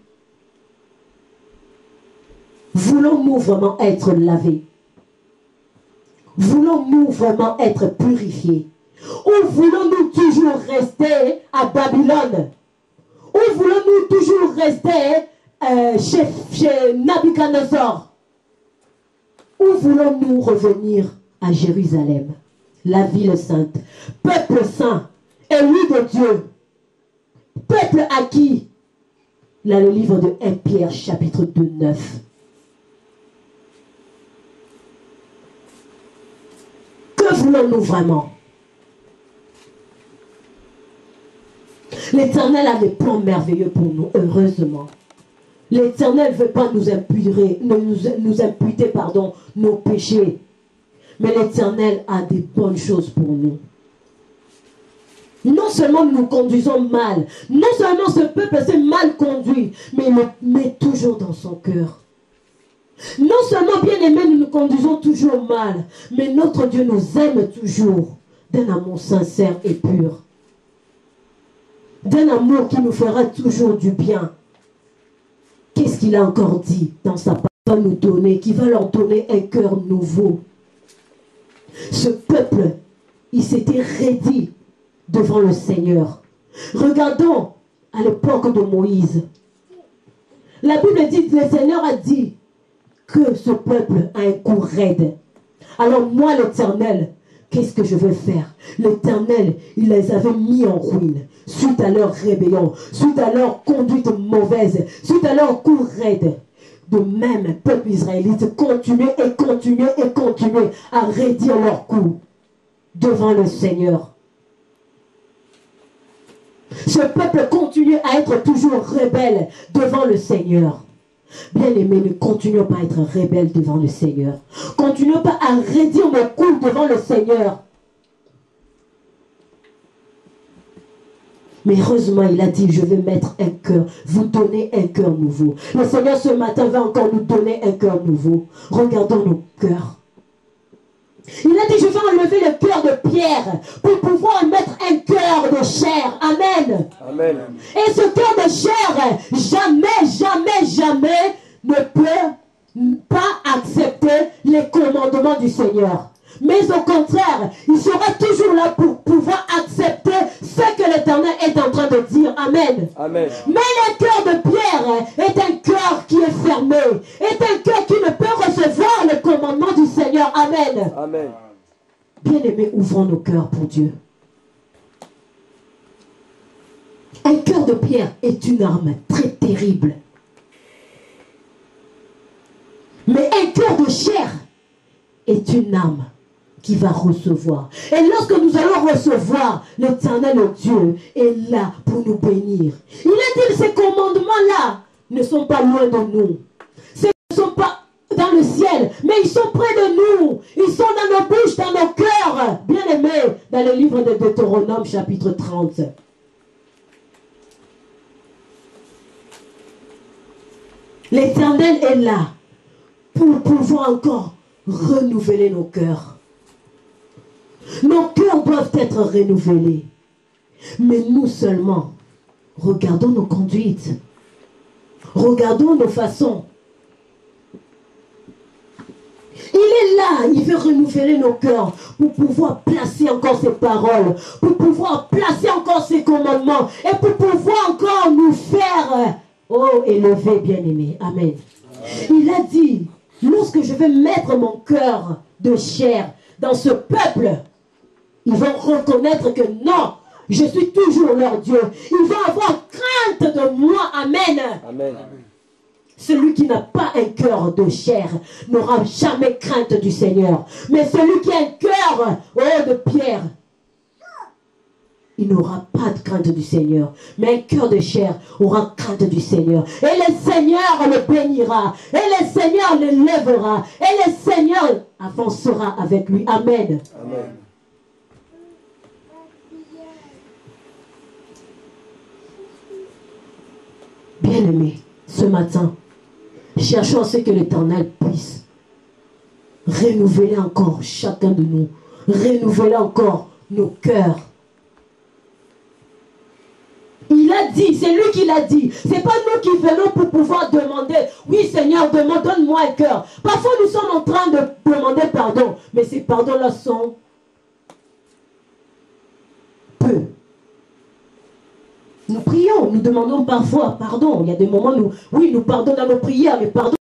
Voulons-nous vraiment être lavés? Voulons-nous vraiment être purifiés? Ou voulons-nous toujours rester à Babylone? Ou voulons-nous toujours rester euh, chez, chez Nabuchodonosor? Ou voulons-nous revenir à Jérusalem, la ville sainte, peuple saint, élu de Dieu, peuple acquis? Là, le livre de un Pierre, chapitre deux, neuf. Que voulons-nous vraiment? L'Éternel a des plans merveilleux pour nous, heureusement. L'Éternel ne veut pas nous imputer, nous, nous imputer pardon, nos péchés. Mais l'Éternel a des bonnes choses pour nous. Non seulement nous conduisons mal, non seulement ce peuple s'est mal conduit, mais il le met toujours dans son cœur. Non seulement, bien-aimés, nous nous conduisons toujours mal, mais notre Dieu nous aime toujours d'un amour sincère et pur. D'un amour qui nous fera toujours du bien. Qu'est-ce qu'il a encore dit dans sa parole? Il va nous donner, qui va leur donner un cœur nouveau. Ce peuple, il s'était raidi devant le Seigneur. Regardons à l'époque de Moïse. La Bible dit, le Seigneur a dit que ce peuple a un cou raide. Alors moi, l'Éternel, qu'est-ce que je vais faire? L'Éternel, il les avait mis en ruine suite à leur rébellion, suite à leur conduite mauvaise, suite à leur cou raide. De même, peuple israélite continuait et continuait et continuait à raidir leur cou devant le Seigneur. Ce peuple continuait à être toujours rebelle devant le Seigneur. Bien-aimés, ne continuons pas à être rebelles devant le Seigneur. Continuons pas à raidir nos coups devant le Seigneur. Mais heureusement, il a dit, je vais mettre un cœur, vous donner un cœur nouveau. Le Seigneur ce matin va encore nous donner un cœur nouveau. Regardons nos cœurs. Il a dit, je vais enlever le cœur de pierre pour pouvoir mettre un cœur de chair. Amen. Amen. Et ce cœur de chair, jamais, jamais, jamais ne peut pas accepter les commandements du Seigneur. Mais au contraire, il sera toujours là pour pouvoir accepter ce que l'Éternel est en train de dire. Amen. Amen. Mais le cœur de pierre est un cœur qui est fermé, est un cœur qui ne peut recevoir le commandement du Seigneur. Amen. Amen. Bien-aimés, ouvrons nos cœurs pour Dieu. Un cœur de pierre est une arme très terrible. Mais un cœur de chair est une âme qui va recevoir. Et lorsque nous allons recevoir, l'Éternel Dieu est là pour nous bénir. Il a dit, ces commandements-là ne sont pas loin de nous. Ils ne sont pas dans le ciel, mais ils sont près de nous. Ils sont dans nos bouches, dans nos cœurs. Bien aimés, dans le livre de Deutéronome, chapitre trente. L'Éternel est là pour pouvoir encore renouveler nos cœurs. Nos cœurs doivent être renouvelés. Mais nous seulement, regardons nos conduites. Regardons nos façons. Il est là, il veut renouveler nos cœurs pour pouvoir placer encore ses paroles, pour pouvoir placer encore ses commandements et pour pouvoir encore nous faire, oh, élever, bien-aimés. Amen. Il a dit, lorsque je vais mettre mon cœur de chair dans ce peuple, ils vont reconnaître que non, je suis toujours leur Dieu. Ils vont avoir crainte de moi. Amen. Amen. Celui qui n'a pas un cœur de chair n'aura jamais crainte du Seigneur. Mais celui qui a un cœur oh, de pierre, il n'aura pas de crainte du Seigneur. Mais un cœur de chair aura crainte du Seigneur. Et le Seigneur le bénira. Et le Seigneur le lèvera. Et le Seigneur avancera avec lui. Amen. Amen. Bien-aimés, ce matin, cherchons à ce que l'Éternel puisse renouveler encore chacun de nous, renouveler encore nos cœurs. Il a dit, c'est lui qui l'a dit. Ce n'est pas nous qui venons pour pouvoir demander, oui Seigneur, demande, donne-moi un cœur. Parfois nous sommes en train de demander pardon, mais ces pardons-là sont peu. Nous prions, nous demandons parfois pardon. Il y a des moments où, oui, nous pardonnons nos prières, mais pardon.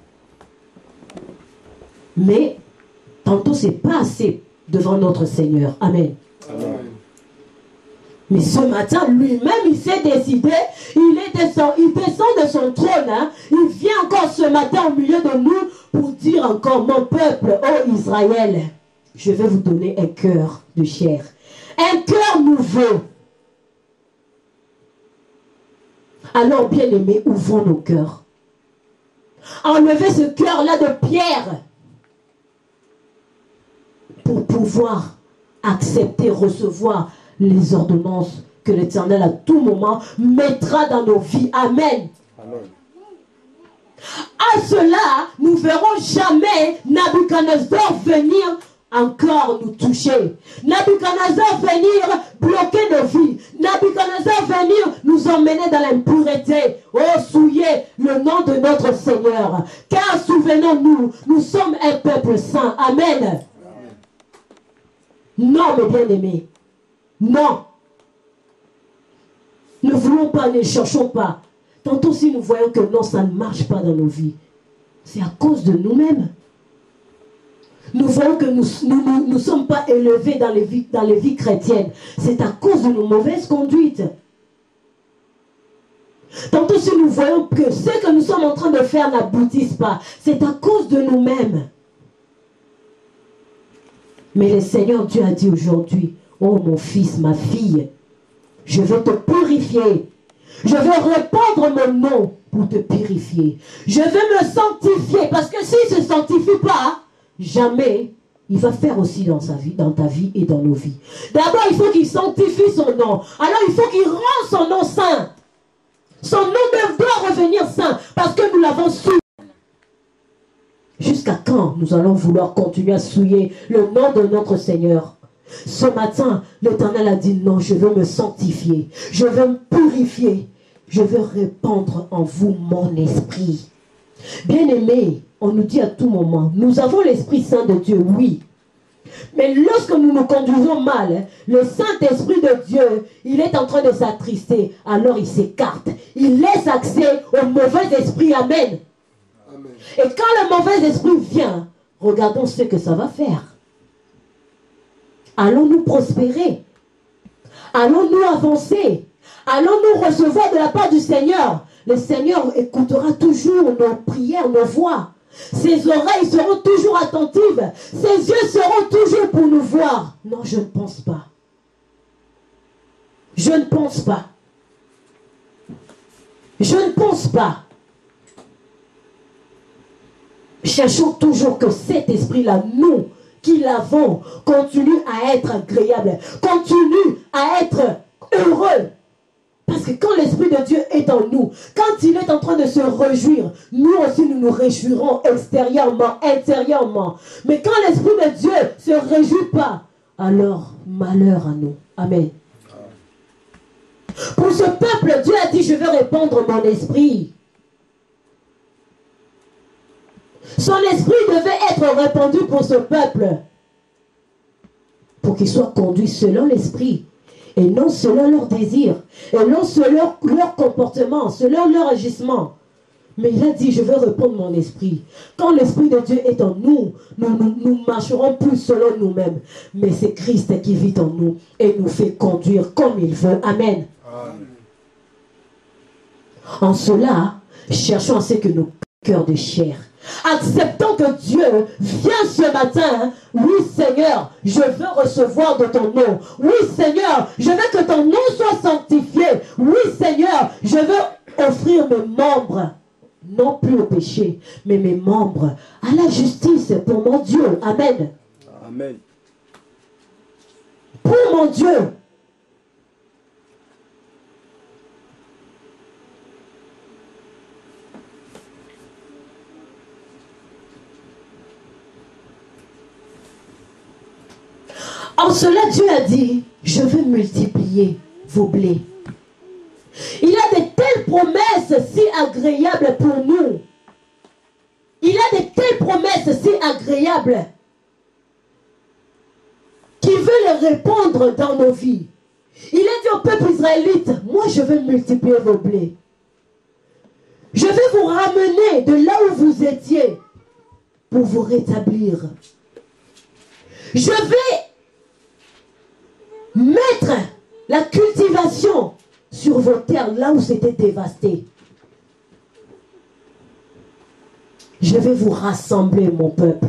Mais, tantôt, ce n'est pas assez devant notre Seigneur. Amen. Amen. Mais ce matin, lui-même, il s'est décidé, il, est descend, il descend de son trône, hein, il vient encore ce matin au milieu de nous pour dire encore, mon peuple, ô Israël, je vais vous donner un cœur de chair, un cœur nouveau. Alors, bien-aimés, ouvrons nos cœurs. Enlevez ce cœur-là de pierre pour pouvoir accepter, recevoir les ordonnances que l'Éternel à tout moment mettra dans nos vies. Amen. Amen. À cela, nous verrons jamais Nabuchodonosor venir encore nous toucher. Nabuchodonosor venir bloquer nos vies. Nabuchodonosor venir nous emmener dans l'impureté. Oh, souillez le nom de notre Seigneur. Car souvenons-nous, nous sommes un peuple saint. Amen. Amen. Non, mes bien-aimés. Non. Ne voulons pas, ne cherchons pas. Tantôt si nous voyons que non, ça ne marche pas dans nos vies, c'est à cause de nous-mêmes. Nous voyons que nous ne nous, nous, nous sommes pas élevés dans les vies, dans les vies chrétiennes. C'est à cause de nos mauvaises conduites. Tantôt si nous voyons que ce que nous sommes en train de faire n'aboutisse pas, c'est à cause de nous-mêmes. Mais le Seigneur Dieu a dit aujourd'hui, oh mon fils, ma fille, je vais te purifier. Je vais répandre mon nom pour te purifier. Je vais me sanctifier. Parce que s'il ne se sanctifie pas, jamais il va faire aussi dans sa vie, dans ta vie et dans nos vies. D'abord, il faut qu'il sanctifie son nom. Alors, il faut qu'il rende son nom saint. Son nom même doit revenir saint. Parce que nous l'avons souillé. Jusqu'à quand nous allons vouloir continuer à souiller le nom de notre Seigneur? Ce matin, l'Éternel a dit non, je veux me sanctifier, je veux me purifier, je veux répandre en vous mon esprit. Bien-aimés, on nous dit à tout moment, nous avons l'Esprit Saint de Dieu, oui. Mais lorsque nous nous conduisons mal, le Saint-Esprit de Dieu, il est en train de s'attrister, alors il s'écarte. Il laisse accès au mauvais esprit, amen. Amen. Et quand le mauvais esprit vient, regardons ce que ça va faire. Allons-nous prospérer? Allons-nous avancer? Allons-nous recevoir de la part du Seigneur? Le Seigneur écoutera toujours nos prières, nos voix. Ses oreilles seront toujours attentives. Ses yeux seront toujours pour nous voir. Non, je ne pense pas. Je ne pense pas. Je ne pense pas. Cherchons toujours que cet esprit-là, nous, qui l'avons, continue à être agréable, continue à être heureux. Parce que quand l'Esprit de Dieu est en nous, quand il est en train de se réjouir, nous aussi nous nous réjouirons extérieurement, intérieurement. Mais quand l'Esprit de Dieu ne se réjouit pas, alors malheur à nous. Amen. Pour ce peuple, Dieu a dit, je vais répandre mon esprit. Son esprit devait être répandu pour ce peuple. Pour qu'il soit conduit selon l'esprit. Et non selon leurs désirs. Et non selon leur comportement. Selon leur agissement. Mais il a dit, je veux répandre mon esprit. Quand l'Esprit de Dieu est en nous, nous, nous, nous marcherons plus selon nous-mêmes. Mais c'est Christ qui vit en nous. Et nous fait conduire comme il veut. Amen. Amen. En cela, cherchons à ce que nos cœurs de chair, acceptons que Dieu vient ce matin. Oui Seigneur, je veux recevoir de ton nom. Oui Seigneur, je veux que ton nom soit sanctifié. Oui Seigneur, je veux offrir mes membres, non plus au péché, mais mes membres à la justice pour mon Dieu. Amen. Amen. Pour mon Dieu. En cela, Dieu a dit, je veux multiplier vos blés. Il a de telles promesses si agréables pour nous. Il a de telles promesses si agréables qu'il veut les répandre dans nos vies. Il a dit au peuple israélite, moi je veux multiplier vos blés. Je vais vous ramener de là où vous étiez pour vous rétablir. Je vais mettre la cultivation sur vos terres, là où c'était dévasté. Je vais vous rassembler, mon peuple.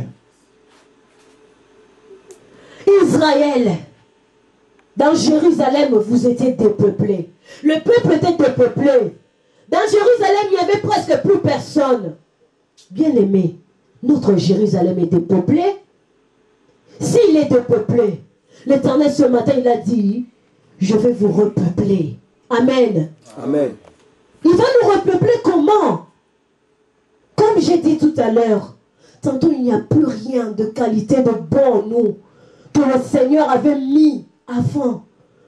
Israël, dans Jérusalem, vous étiez dépeuplés. Le peuple était dépeuplé. Dans Jérusalem, il n'y avait presque plus personne. Bien-aimé, notre Jérusalem est dépeuplé. S'il est dépeuplé, l'Éternel ce matin, il a dit, je vais vous repeupler. Amen. Amen. Il va nous repeupler comment? Comme Comme j'ai dit tout à l'heure, tantôt il n'y a plus rien de qualité de bon en nous que le Seigneur avait mis avant.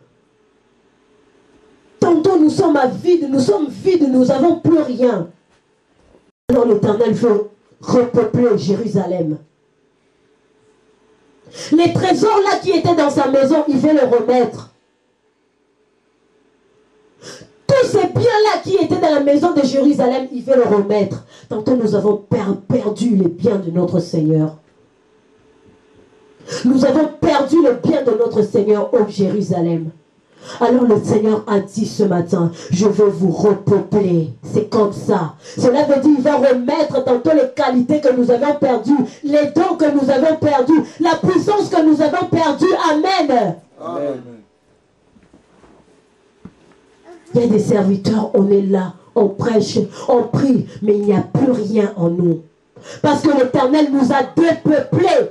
Tantôt nous sommes à vide, nous sommes vides, nous n'avons plus rien. Alors l'Éternel veut repeupler Jérusalem. Les trésors là qui étaient dans sa maison, il veut les remettre. Tous ces biens-là qui étaient dans la maison de Jérusalem, il veut les remettre. Tantôt nous avons per perdu les biens de notre Seigneur. Nous avons perdu les biens de notre Seigneur au Jérusalem. Alors le Seigneur a dit ce matin, je veux vous repeupler. C'est comme ça. Cela veut dire qu'il va remettre tantôt les qualités que nous avons perdues, les dons que nous avons perdus, la puissance que nous avons perdue. Amen. Amen. Il y a des serviteurs, on est là, on prêche, on prie, mais il n'y a plus rien en nous. Parce que l'Éternel nous a dépeuplés.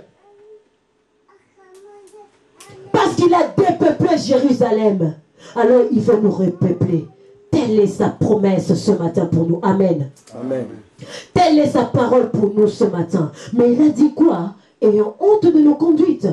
Parce qu'il a dépeuplé Jérusalem. Alors il veut nous repeupler. Telle est sa promesse ce matin pour nous. Amen. Amen. Telle est sa parole pour nous ce matin. Mais il a dit quoi? Ayant honte de nos conduites.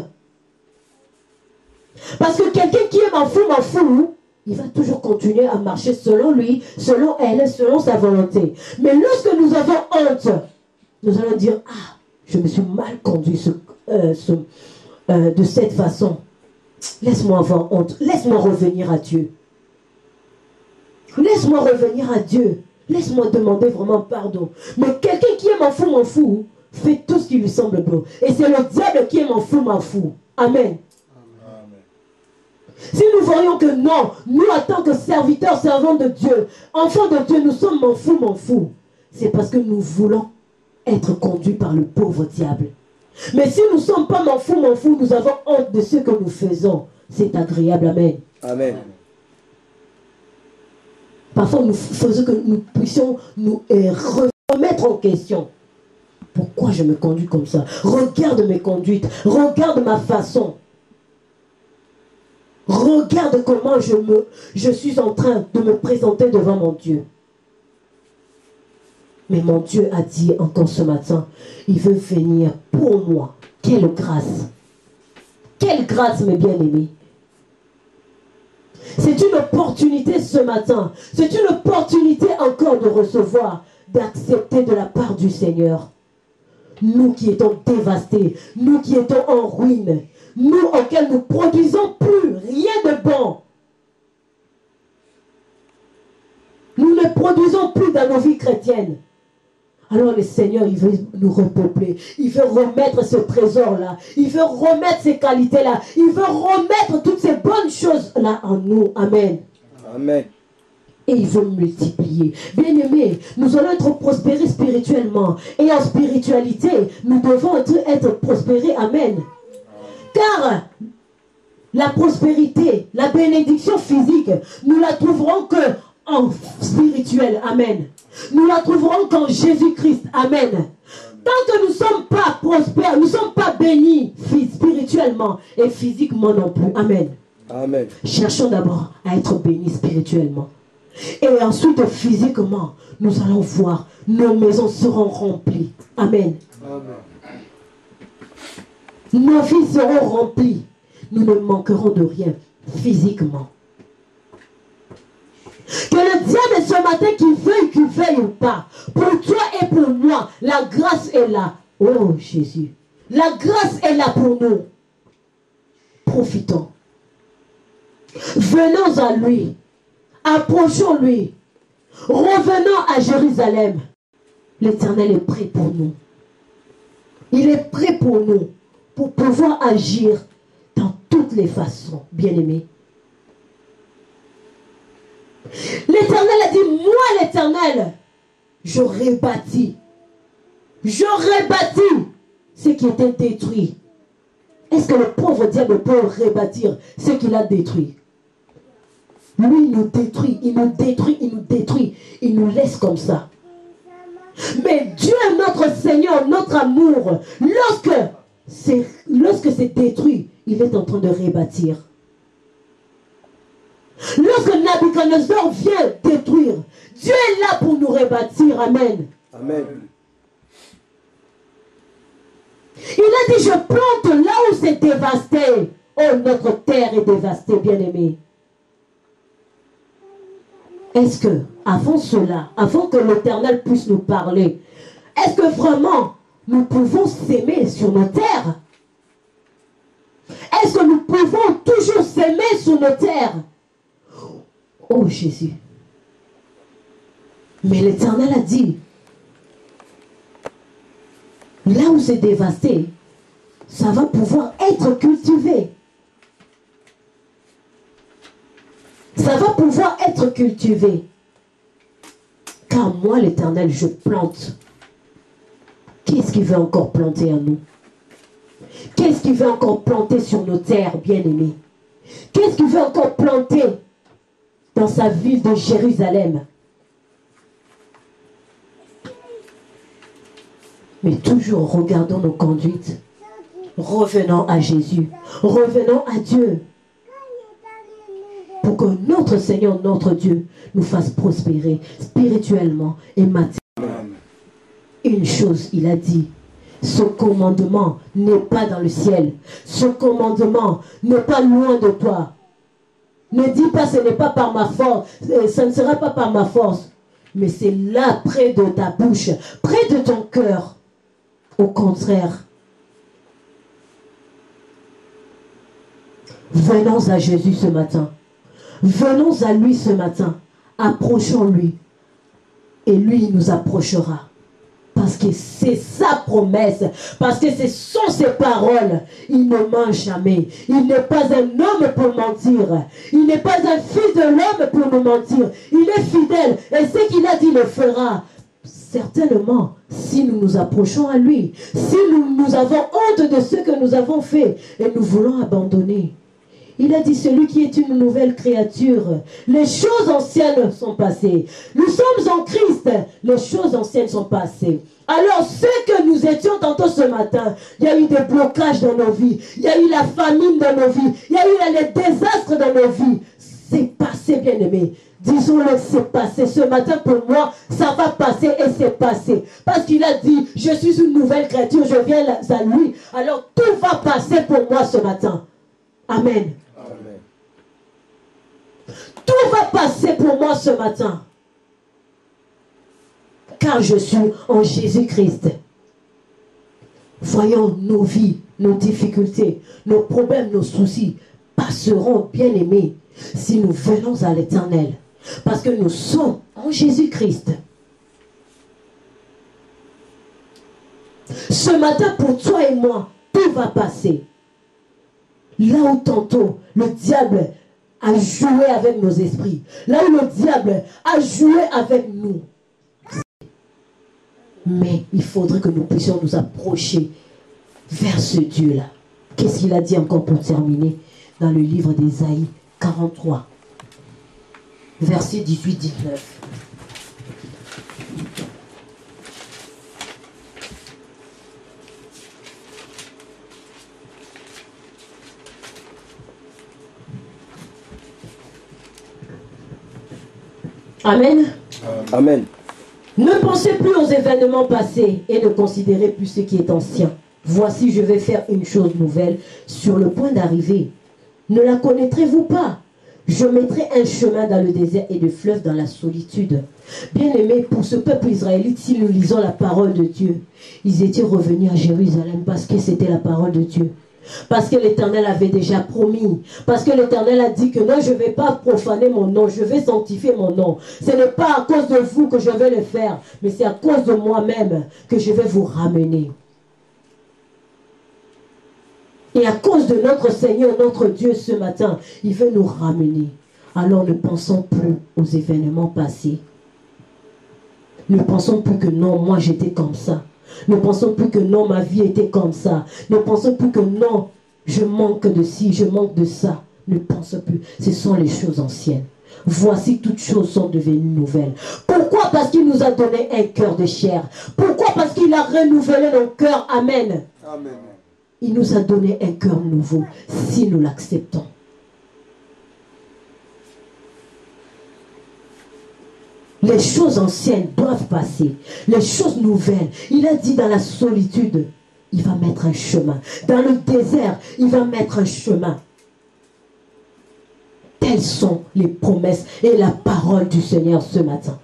Parce que quelqu'un qui est m'en fout, m'en fout, il va toujours continuer à marcher selon lui, selon elle, selon sa volonté. Mais lorsque nous avons honte, nous allons dire, ah, je me suis mal conduit ce, euh, ce, euh, de cette façon. Laisse-moi avoir honte. Laisse-moi revenir à Dieu. Laisse-moi revenir à Dieu. Laisse-moi demander vraiment pardon. Mais quelqu'un qui est m'en fou, m'en fou, fait tout ce qui lui semble bon. Et c'est le diable qui est m'en fou, m'en fou. Amen. Amen. Si nous voyons que non, nous en tant que serviteurs, servants de Dieu, enfants de Dieu, nous sommes m'en fou, m'en fou. C'est parce que nous voulons être conduits par le pauvre diable. Mais si nous ne sommes pas m'en fou, m'en fou, nous avons honte de ce que nous faisons. C'est agréable. Amen. Amen. Parfois, nous faisons que nous puissions nous euh, remettre en question. Pourquoi je me conduis comme ça? Regarde mes conduites. Regarde ma façon. Regarde comment je, me, je suis en train de me présenter devant mon Dieu. Mais mon Dieu a dit encore ce matin, il veut venir pour moi. Quelle grâce. Quelle grâce, mes bien-aimés. C'est une opportunité ce matin. C'est une opportunité encore de recevoir, d'accepter de la part du Seigneur. Nous qui étions dévastés, nous qui étions en ruine, nous auxquels nous produisons plus rien de bon. Nous ne produisons plus dans nos vies chrétiennes. Alors le Seigneur, il veut nous repeupler. Il veut remettre ce trésor-là. Il veut remettre ces qualités-là. Il veut remettre toutes ces bonnes choses-là en nous. Amen. Amen. Et il veut multiplier. Bien-aimés, nous allons être prospérés spirituellement. Et en spiritualité, nous devons être, être prospérés. Amen. Car la prospérité, la bénédiction physique, nous la trouverons que en spirituel. Amen. Nous la trouverons qu'en Jésus-Christ. Amen. Tant que nous ne sommes pas prospères, nous ne sommes pas bénis spirituellement et physiquement non plus. Amen. Amen. Cherchons d'abord à être bénis spirituellement. Et ensuite, physiquement, nous allons voir, nos maisons seront remplies. Amen. Amen. Nos vies seront remplies. Nous ne manquerons de rien physiquement. Que le diable ce matin, qu'il veuille, qu'il veuille ou pas, pour toi et pour moi, la grâce est là. Oh Jésus, la grâce est là pour nous. Profitons. Venons à lui. Approchons-lui. Revenons à Jérusalem. L'Éternel est prêt pour nous. Il est prêt pour nous, pour pouvoir agir dans toutes les façons, bien-aimés. L'Éternel a dit, moi l'Éternel, j'aurais bâti. J'aurais bâti ce qui était détruit. Est-ce que le pauvre diable peut rebâtir ce qu'il a détruit? Lui, il nous détruit, il nous détruit, il nous détruit. Il nous laisse comme ça. Mais Dieu, notre Seigneur, notre amour, lorsque c'est lorsque c'est détruit, il est en train de rebâtir. Lorsque Nabuchodonosor vient détruire, Dieu est là pour nous rebâtir. Amen. Amen. Il a dit, je plante là où c'est dévasté. Oh, notre terre est dévastée, bien-aimé. Est-ce que, avant cela, avant que l'Éternel puisse nous parler, est-ce que vraiment nous pouvons s'aimer sur nos terres? Est-ce que nous pouvons toujours s'aimer sur nos terres? Oh Jésus. Mais l'Éternel a dit, là où c'est dévasté, ça va pouvoir être cultivé. Ça va pouvoir être cultivé. Car moi, l'Éternel, je plante. Qu'est-ce qu'il veut encore planter en nous? Qu'est-ce qu'il veut encore planter sur nos terres, bien-aimés? Qu'est-ce qu'il veut encore planter dans sa ville de Jérusalem? Mais toujours regardons nos conduites. Revenons à Jésus. Revenons à Dieu. Pour que notre Seigneur, notre Dieu, nous fasse prospérer spirituellement et matériellement. Une chose, il a dit, ce commandement n'est pas dans le ciel. Ce commandement n'est pas loin de toi. Ne dis pas, ce n'est pas par ma force, ce ne sera pas par ma force. Mais c'est là, près de ta bouche, près de ton cœur. Au contraire. Venons à Jésus ce matin. Venons à lui ce matin. Approchons-lui. Et lui, il nous approchera. Parce que c'est sa promesse. Parce que ce sont ses paroles. Il ne ment jamais. Il n'est pas un homme pour mentir. Il n'est pas un fils de l'homme pour nous mentir. Il est fidèle. Et ce qu'il a dit, il le fera. Certainement, si nous nous approchons à lui, si nous, nous avons honte de ce que nous avons fait et nous voulons abandonner, il a dit, celui qui est une nouvelle créature, les choses anciennes sont passées. Nous sommes en Christ, les choses anciennes sont passées. Alors, ce que nous étions tantôt ce matin, il y a eu des blocages dans nos vies, il y a eu la famine dans nos vies, il y a eu les désastres dans nos vies. C'est passé, bien-aimé. Disons-le, c'est passé. Ce matin, pour moi, ça va passer et c'est passé. Parce qu'il a dit, je suis une nouvelle créature, je viens à lui. Alors, tout va passer pour moi ce matin. Amen. Amen. Tout va passer pour moi ce matin. Car je suis en Jésus-Christ. Voyons nos vies, nos difficultés, nos problèmes, nos soucis passeront, bien aimés, si nous venons à l'Éternel. Parce que nous sommes en Jésus-Christ. Ce matin, pour toi et moi, tout va passer. Là où tantôt, le diable a joué avec nos esprits. Là où le diable a joué avec nous. Mais il faudrait que nous puissions nous approcher vers ce Dieu-là. Qu'est-ce qu'il a dit encore pour terminer dans le livre d'Ésaïe quarante-trois, versets dix-huit dix-neuf. Amen. Amen. Ne pensez plus aux événements passés et ne considérez plus ce qui est ancien. Voici, je vais faire une chose nouvelle sur le point d'arriver. Ne la connaîtrez-vous pas? Je mettrai un chemin dans le désert et des fleuves dans la solitude. Bien-aimés, pour ce peuple israélite, si nous lisons la parole de Dieu, ils étaient revenus à Jérusalem parce que c'était la parole de Dieu. Parce que l'Éternel avait déjà promis. Parce que l'Éternel a dit que non, je ne vais pas profaner mon nom. Je vais sanctifier mon nom. Ce n'est pas à cause de vous que je vais le faire. Mais c'est à cause de moi-même que je vais vous ramener. Et à cause de notre Seigneur, notre Dieu ce matin, il veut nous ramener. Alors ne pensons plus aux événements passés. Ne pensons plus que non, moi j'étais comme ça. Ne pensons plus que non, ma vie était comme ça. Ne pensons plus que non, je manque de ci, je manque de ça. Ne pensons plus. Ce sont les choses anciennes. Voici, toutes choses sont devenues nouvelles. Pourquoi? Parce qu'il nous a donné un cœur de chair. Pourquoi? Parce qu'il a renouvelé nos cœurs. Amen. Amen. Il nous a donné un cœur nouveau, si nous l'acceptons. Les choses anciennes doivent passer. Les choses nouvelles. Il a dit dans la solitude, il va mettre un chemin. Dans le désert, il va mettre un chemin. Telles sont les promesses et la parole du Seigneur ce matin.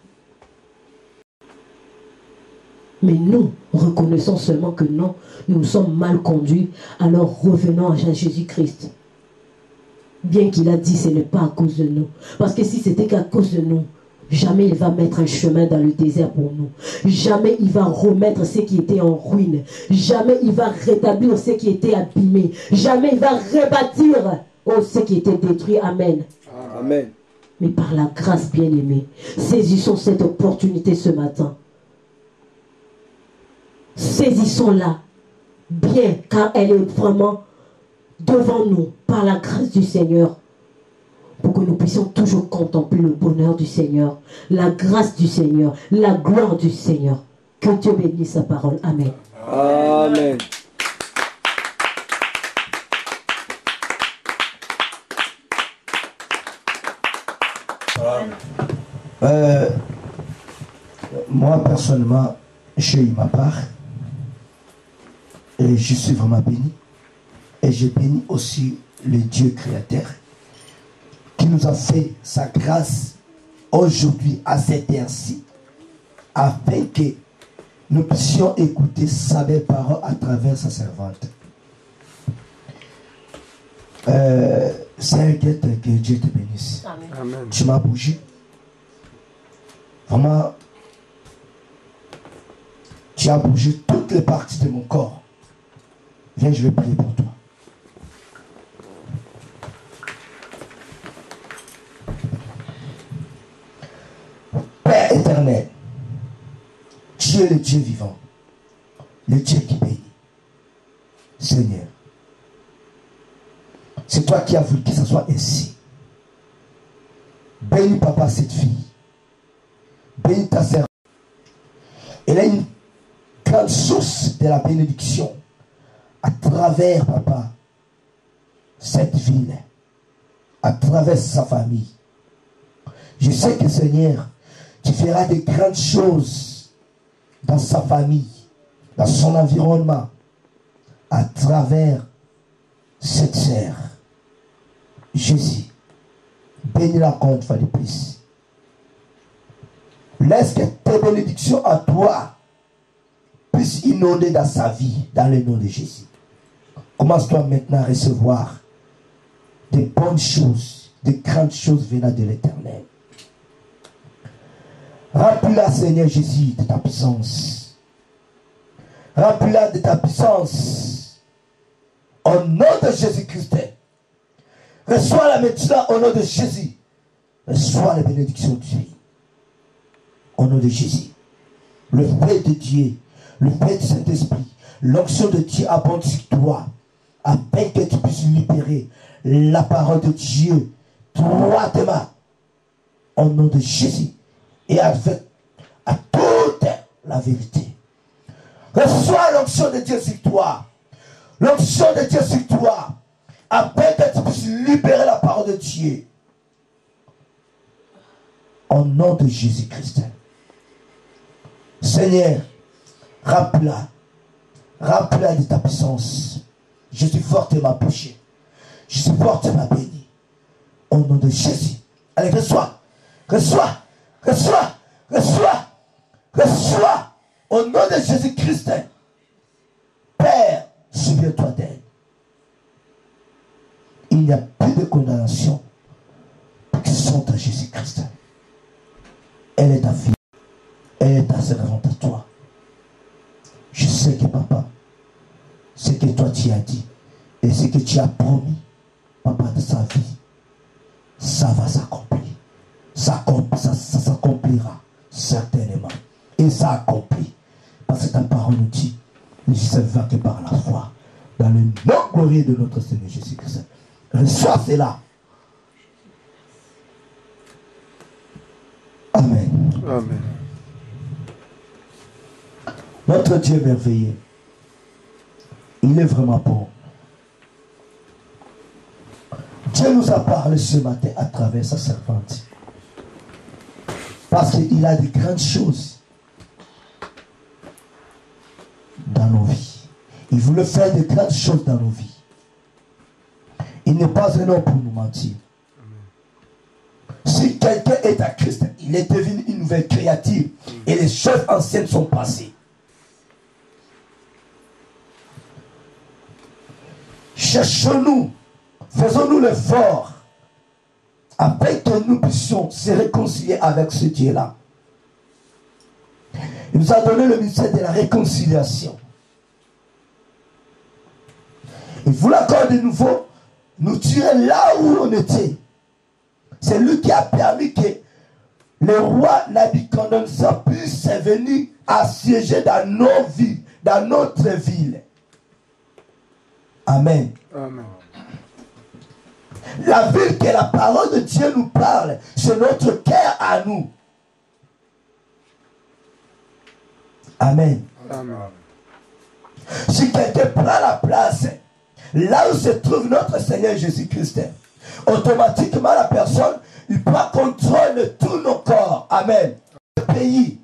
Mais nous, reconnaissons seulement que non, nous sommes mal conduits, alors revenons à Jésus-Christ. Bien qu'il a dit, ce n'est pas à cause de nous. Parce que si c'était qu'à cause de nous, jamais il va mettre un chemin dans le désert pour nous. Jamais il va remettre ce qui était en ruine. Jamais il va rétablir ce qui était abîmé. Jamais il va rebâtir oh, ce qui était détruit. Amen. Amen. Mais par la grâce bien-aimée, saisissons cette opportunité ce matin. Saisissons-la bien, car elle est vraiment devant nous, par la grâce du Seigneur, pour que nous puissions toujours contempler le bonheur du Seigneur, la grâce du Seigneur, la gloire du Seigneur. Que Dieu bénisse sa parole. Amen. Amen. Euh, moi, personnellement, j'ai eu ma part. Et je suis vraiment béni. Et je bénis aussi le Dieu créateur qui nous a fait sa grâce aujourd'hui à cette heure-ci, afin que nous puissions écouter sa belle parole à travers sa servante. Euh, C'est un guet que Dieu te bénisse. Amen. Amen. Tu m'as bougé. Vraiment, tu as bougé toutes les parties de mon corps. Viens, je vais prier pour toi. Père éternel, tu es le Dieu vivant, le Dieu qui bénit. Seigneur, c'est toi qui as voulu que ce soit ainsi. Bénis, papa, cette fille. Bénis ta sœur. Elle a une grande source de la bénédiction à travers, papa, cette ville, à travers sa famille. Je sais que, Seigneur, tu feras de grandes choses dans sa famille, dans son environnement, à travers cette sœur. Jésus, bénis-la encore une fois de plus. Laisse que tes bénédictions à toi puissent inonder dans sa vie, dans le nom de Jésus. Commence-toi maintenant à recevoir des bonnes choses, des grandes choses venant de l'Éternel. Remplis-la, Seigneur Jésus, de ta puissance. Remplis-la de ta puissance. Au nom de Jésus-Christ. Reçois la maintenant au nom de Jésus. Reçois la bénédiction de Dieu. Au nom de Jésus. Le fait de Dieu, le fait du Saint-Esprit, l'onction de Dieu abonde sur toi, afin que tu puisses libérer la parole de Dieu droitement. Au nom de Jésus. Et avec à toute la vérité. Reçois l'onction de Dieu sur toi. L'onction de Dieu sur toi. Afin que tu puisses libérer la parole de Dieu. Au nom de Jésus-Christ. Seigneur, remplis-la. Remplis-la de ta puissance. Je suis fortement péché. Je suis fortement béni. Au nom de Jésus. Allez, reçois. Reçois. Reçois. Reçois. Reçois. Au nom de Jésus-Christ. Père, souviens-toi d'elle. Il n'y a plus de condamnation qui sont à Jésus-Christ. Elle est ta fille. Elle est ta servante à toi. Je sais que papa, ce que toi tu as dit et ce que tu as promis, papa, de sa vie, ça va s'accomplir. Ça, ça, ça s'accomplira certainement. Et ça accomplit. Parce que ta parole nous dit, ne se va que par la foi. Dans le nom glorieux de notre Seigneur Jésus-Christ. Reçois cela. Amen. Amen. Notre Dieu merveilleux, il est vraiment bon. Dieu nous a parlé ce matin à travers sa servante. Parce qu'il a de grandes choses dans nos vies. Il voulait faire de grandes choses dans nos vies. Il n'est pas un homme pour nous mentir. Si quelqu'un est à Christ, il est devenu une nouvelle créature et les choses anciennes sont passées. Cherchons-nous, faisons-nous l'effort afin que nous puissions se réconcilier avec ce Dieu-là. Il nous a donné le ministère de la réconciliation. Il voulait encore de nouveau nous tirer là où on était. C'est lui qui a permis que le roi Nabuchodonosor puisse venir assiéger dans nos villes, dans notre ville. Amen. Amen. La ville que la parole de Dieu nous parle, c'est notre cœur à nous. Amen. Amen. Si quelqu'un prend la place, là où se trouve notre Seigneur Jésus-Christ, automatiquement la personne, il prend contrôle de tous nos corps. Amen. Le pays.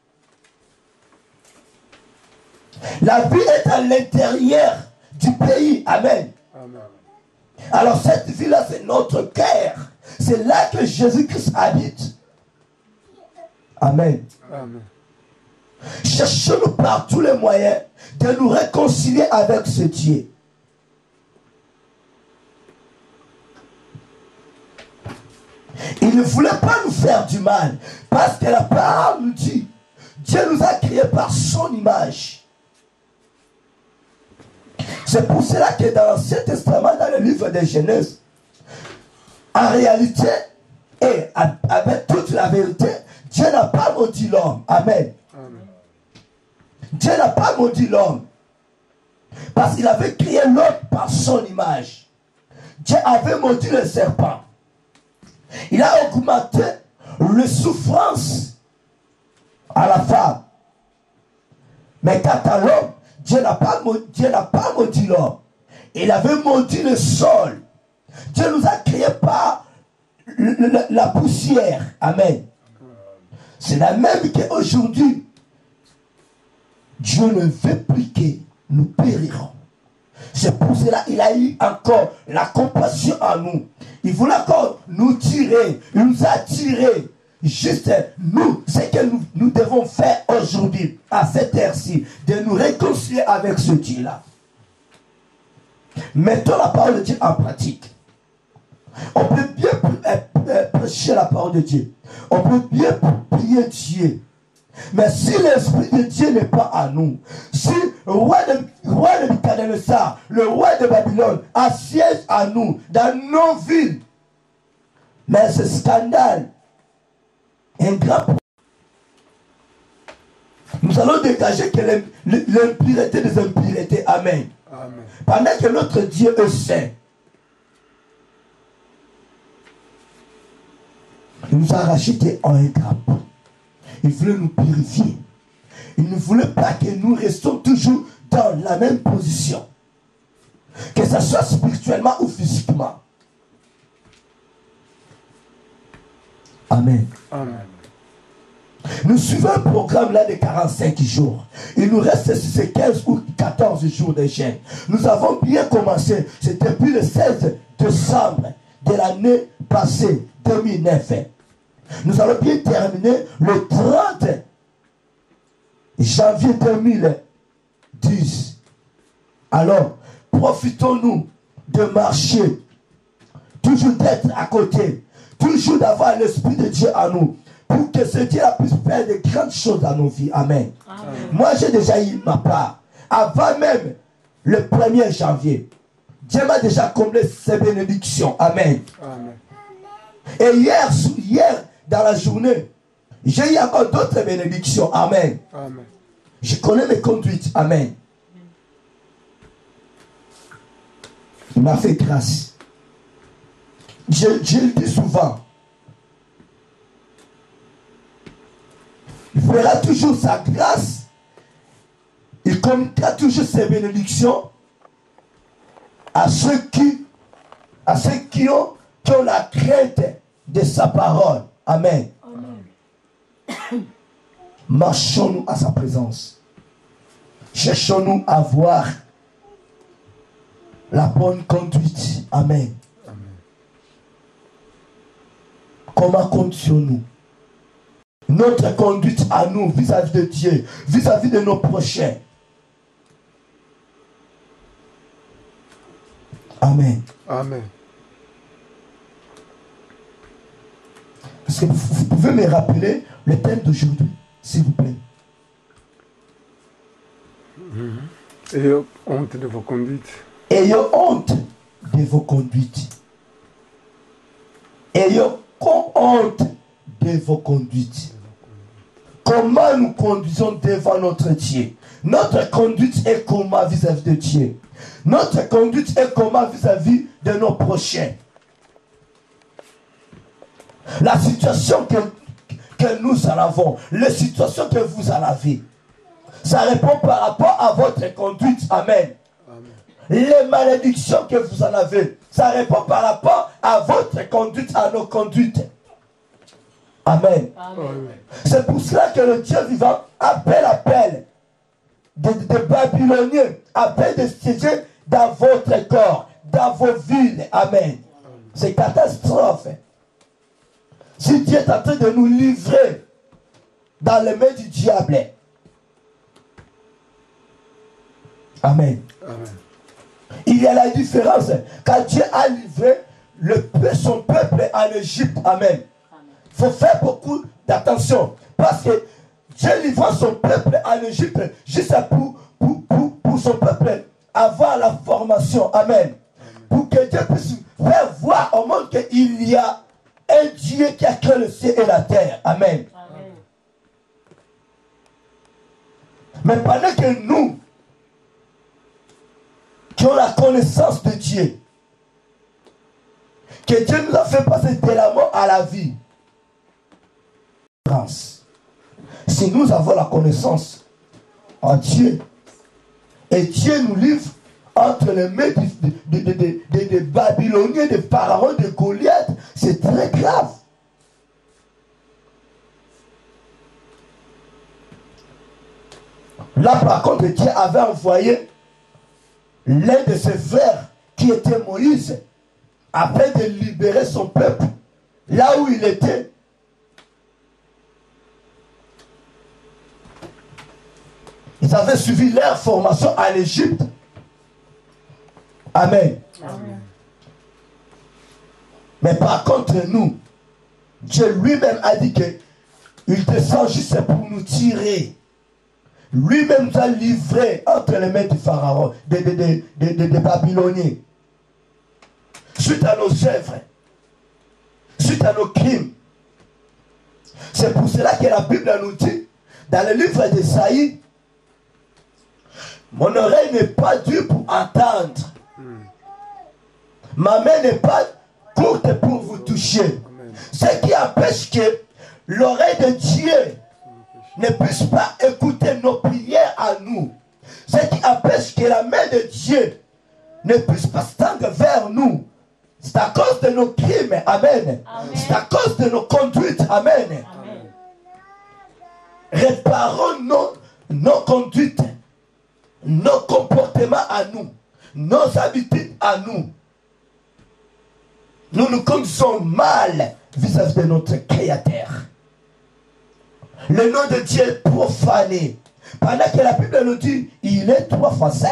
La vie est à l'intérieur du pays. Amen. Amen. Alors cette vie-là, c'est notre cœur. C'est là que Jésus-Christ habite. Amen. Amen. Cherchons-nous par tous les moyens de nous réconcilier avec ce Dieu. Il ne voulait pas nous faire du mal, parce que la parole nous dit, Dieu nous a créés par son image. C'est pour cela que dans l'Ancien Testament, dans le livre de Genèse, en réalité, et avec toute la vérité, Dieu n'a pas maudit l'homme. Amen. Amen. Dieu n'a pas maudit l'homme. Parce qu'il avait créé l'homme par son image. Dieu avait maudit le serpent. Il a augmenté la souffrance à la femme. Mais quant à l'homme, Dieu n'a pas, Dieu n'a pas maudit l'homme. Il avait maudit le sol. Dieu nous a créés par la, la poussière. Amen. C'est la même qu'aujourd'hui, Dieu ne veut plus que nous périrons. C'est pour cela qu'il a eu encore la compassion en nous. Il voulait encore nous tirer. Il nous a tirés. Juste nous, ce que nous, nous devons faire aujourd'hui, à cette heure-ci, de nous réconcilier avec ce Dieu-là. Mettons la parole de Dieu en pratique. On peut bien prêcher la parole de Dieu. On peut bien prier Dieu. Mais si l'Esprit de Dieu n'est pas à nous, si le roi de, roi de Nabuchodonosor, le roi de Babylone, assiège à nous, dans nos villes, mais ce scandale, un grand problème. Nous allons dégager que l'impureté des impuretés. Amen. Amen. Pendant que notre Dieu est saint, il nous a rachetés en un drapeau. Il voulait nous purifier. Il ne voulait pas que nous restions toujours dans la même position. Que ce soit spirituellement ou physiquement. Amen. Amen. Nous suivons un programme là de quarante-cinq jours. Il nous reste ces quinze ou quatorze jours de jeûne. Nous avons bien commencé. C'est depuis le seize décembre de l'année passée, deux mille neuf. Nous allons bien terminer le trente janvier deux mille dix. Alors, profitons-nous de marcher, toujours d'être à côté, toujours d'avoir l'Esprit de Dieu en nous, pour que ce Dieu puisse faire de grandes choses dans nos vies. Amen. Amen. Moi, j'ai déjà eu ma part. Avant même le premier janvier, Dieu m'a déjà comblé ses bénédictions. Amen. Amen. Et hier, hier, dans la journée, j'ai eu encore d'autres bénédictions. Amen. Amen. Je connais mes conduites. Amen. Il m'a fait grâce. Je, je le dis souvent. Il fera toujours sa grâce. Il communiquera toujours ses bénédictions à ceux qui, à ceux qui ont, qui ont la crainte de sa parole. Amen. Amen. Marchons-nous à sa présence. Cherchons-nous à voir la bonne conduite. Amen. Amen. Comment conduisons-nous? Notre conduite à nous vis-à-vis de Dieu, vis-à-vis de nos prochains. Amen. Amen. Est-ce que vous, vous pouvez me rappeler le thème d'aujourd'hui, s'il vous plaît? Mm-hmm. Ayez honte de vos conduites. Ayez honte de vos conduites. Ayez honte de vos conduites. Comment nous conduisons devant notre Dieu? Notre conduite est comment vis-à-vis de Dieu? Notre conduite est comment vis-à-vis de nos prochains? La situation que, que nous en avons, les situations que vous en avez, ça répond par rapport à votre conduite. Amen. Amen. Les malédictions que vous en avez, ça répond par rapport à votre conduite, à nos conduites. Amen. Amen. C'est pour cela que le Dieu vivant appelle, appelle des de Babyloniens, appelle des siéger dans votre corps, dans vos villes. Amen. C'est catastrophe. Si Dieu est en train de nous livrer dans les mains du diable. Amen. Amen. Il y a la différence quand Dieu a livré le, son peuple en Égypte. Amen. Il faut faire beaucoup d'attention. Parce que Dieu livra son peuple en Égypte juste pour, pour, pour, pour son peuple avoir la formation. Amen. Amen. Pour que Dieu puisse faire voir au monde qu'il y a un Dieu qui a créé le ciel et la terre. Amen. Amen. Mais pendant que nous, qui ont la connaissance de Dieu, que Dieu nous a fait passer de la mort à la vie, si nous avons la connaissance en Dieu, et Dieu nous livre entre les mains des de, de, de, de, de Babyloniens, des pharaons, de Goliath, c'est très grave. Là par contre, Dieu avait envoyé l'un de ses frères qui était Moïse, afin de libérer son peuple là où il était. Ils avaient suivi leur formation en Égypte. Amen. Amen. Mais par contre, nous, Dieu lui-même a dit qu'il descend juste pour nous tirer. Lui-même nous a livrés entre les mains du pharaon, des de, de, de, de, de Babyloniens. Suite à nos œuvres, suite à nos crimes. C'est pour cela que la Bible nous dit, dans le livre d'Ésaïe, mon oreille n'est pas dure pour entendre. Mm. Ma main n'est pas courte pour vous toucher. Amen. Ce qui empêche que l'oreille de Dieu ne puisse pas écouter nos prières à nous. Ce qui empêche que la main de Dieu ne puisse pas se tendre vers nous. C'est à cause de nos crimes. Amen. Amen. C'est à cause de nos conduites. Amen. Amen. Réparons nos, nos conduites, nos comportements à nous, nos habitudes à nous. Nous nous conduisons mal vis-à-vis de notre Créateur. Le nom de Dieu est profané. Pendant que la Bible nous dit, il est trois fois saint.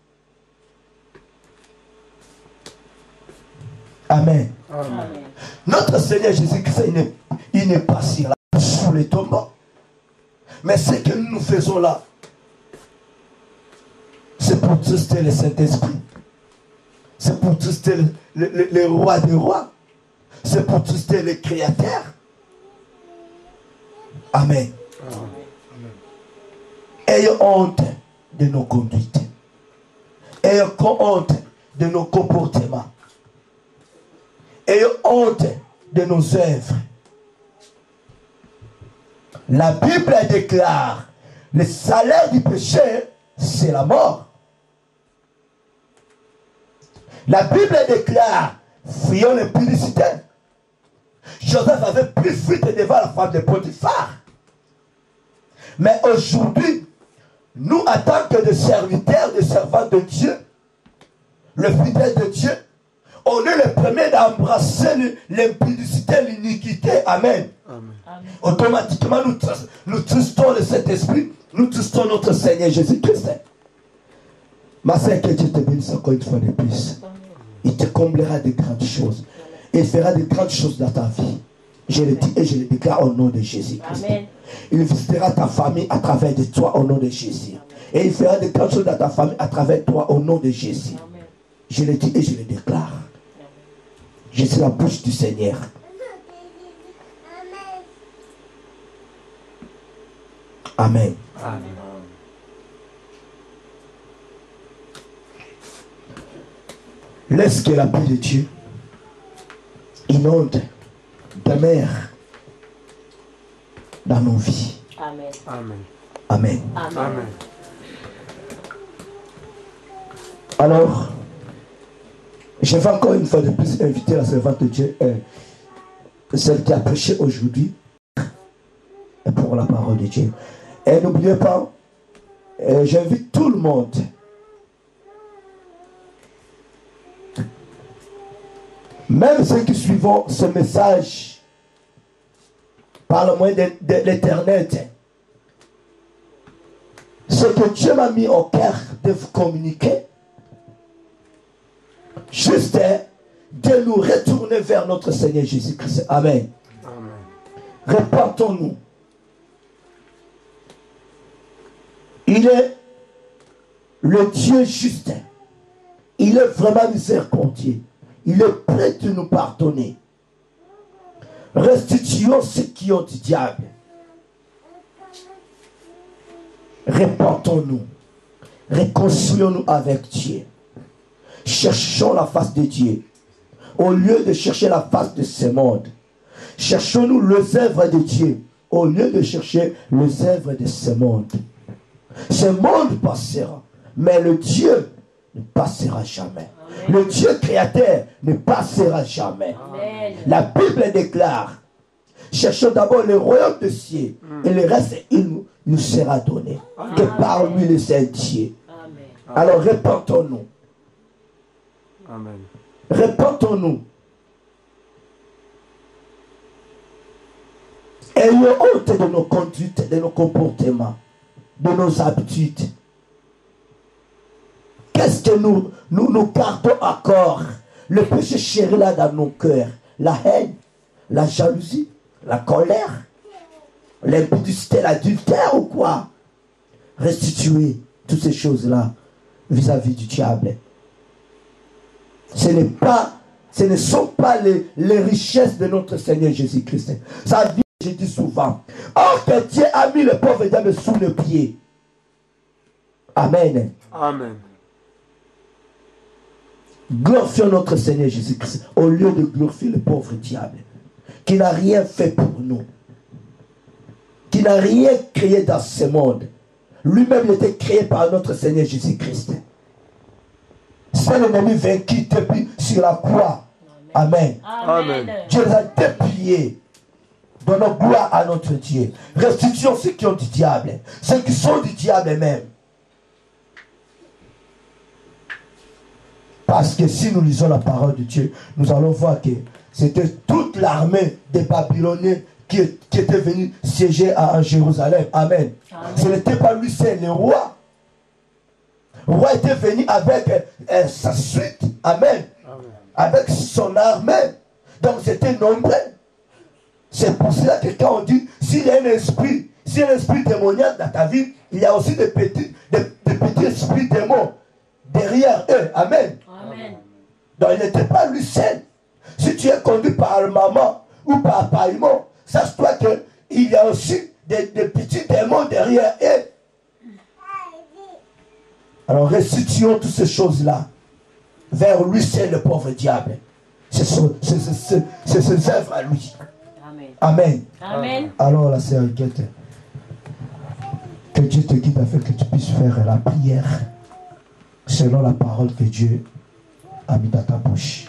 Amen. Amen. Notre Seigneur Jésus-Christ, il n'est pas sur la, sous les tombeaux. Mais ce que nous nous faisons là, c'est pour trister le Saint-Esprit. C'est pour trister le, le, le, le roi des rois. C'est pour trister le Créateur. Amen. Amen. Ayez honte de nos conduites. Ayez honte de nos comportements. Ayez honte de nos œuvres. La Bible déclare, le salaire du péché, c'est la mort. La Bible déclare, fuyons l'impudicité. Joseph avait plus fuite devant la femme de Potiphar. Mais aujourd'hui, nous, en tant que des serviteurs, des servants de Dieu, le fidèle de Dieu, on est le premier d'embrasser l'impudicité, l'iniquité. Amen. Amen. Amen. Automatiquement, nous, nous tristons le Saint-Esprit, nous tristons notre Seigneur Jésus-Christ. Ma sœur, que Dieu te bénisse encore une fois de plus. Il te comblera de grandes choses. Il fera de grandes choses dans ta vie. Je le dis et je le déclare au nom de Jésus-Christ. Amen. Il visitera ta famille à travers de toi au nom de Jésus. Et il fera de grandes choses dans ta famille à travers toi au nom de Jésus. Amen. Je le dis et je le déclare. Je suis la bouche du Seigneur. Amen. Amen. Laisse que la paix de Dieu inonde de mer dans nos vies. Amen. Amen. Amen. Amen. Amen. Alors, je vais encore une fois de plus inviter la servante de Dieu, euh, celle qui a prêché aujourd'hui, pour la parole de Dieu. Et n'oubliez pas, euh, j'invite tout le monde même ceux qui suivent ce message par le moyen de, de l'Internet, ce que Dieu m'a mis au cœur de vous communiquer, juste de nous retourner vers notre Seigneur Jésus-Christ. Amen. Amen. Repentons-nous. Il est le Dieu juste. Il est vraiment miséricordieux. Il est prêt de nous pardonner. Restituons ceux qui ont du diable. Repentons-nous. Réconcilions-nous avec Dieu. Cherchons la face de Dieu. Au lieu de chercher la face de ce monde. Cherchons-nous les œuvres de Dieu. Au lieu de chercher les œuvres de ce monde. Ce monde passera. Mais le Dieu ne passera jamais. Amen. Le Dieu créateur ne passera jamais. Amen. La Bible déclare, cherchons d'abord le royaume de cieux, mm. et le reste, il nous, nous sera donné. Amen. Que par lui le Saint-Dieu. Alors repentons-nous. Amen. Repentons-nous. Ayons honte de nos conduites, de nos comportements, de nos habitudes. Qu'est-ce que nous, nous, nous gardons encore? Le péché chéri là dans nos cœurs. La haine, la jalousie, la colère, l'impudicité, l'adultère ou quoi? Restituer toutes ces choses-là vis-à-vis du diable. Ce n'est pas, ce ne sont pas les, les richesses de notre Seigneur Jésus-Christ. Ça vient, je dis souvent. Or que Dieu a mis le pauvre diable sous le pied. Amen. Amen. Glorifions notre Seigneur Jésus-Christ au lieu de glorifier le pauvre diable qui n'a rien fait pour nous, qui n'a rien créé dans ce monde. Lui-même il était créé par notre Seigneur Jésus-Christ. C'est l'ennemi vaincu depuis sur la croix. Amen. Amen. Dieu les a dépliés. Donnons gloire à notre Dieu. Restituons ceux qui ont du diable, ceux qui sont du diable même. Parce que si nous lisons la parole de Dieu, nous allons voir que c'était toute l'armée des Babyloniens qui, qui était venue siéger à, à Jérusalem. Amen. Amen. Ce n'était pas lui, c'est le roi. Le roi était venu avec euh, sa suite. Amen. Amen. Avec son armée. Donc c'était nombreux. C'est pour cela que quand on dit, s'il y a un esprit, s'il y a un esprit démoniaque dans ta vie, il y a aussi des petits, des, des petits esprits démons derrière eux. Amen. Amen. Donc il n'était pas lui seul. Si tu es conduit par maman ou par païmon, sache-toi qu'il y a aussi des, des petits démons derrière eux. Alors restituons toutes ces choses-là vers lui seul, le pauvre diable. C'est ses œuvres à lui. Amen. Amen. Alors la sœur Guette, que Dieu te guide afin que tu puisses faire la prière selon la parole que Dieu a mis dans ta bouche.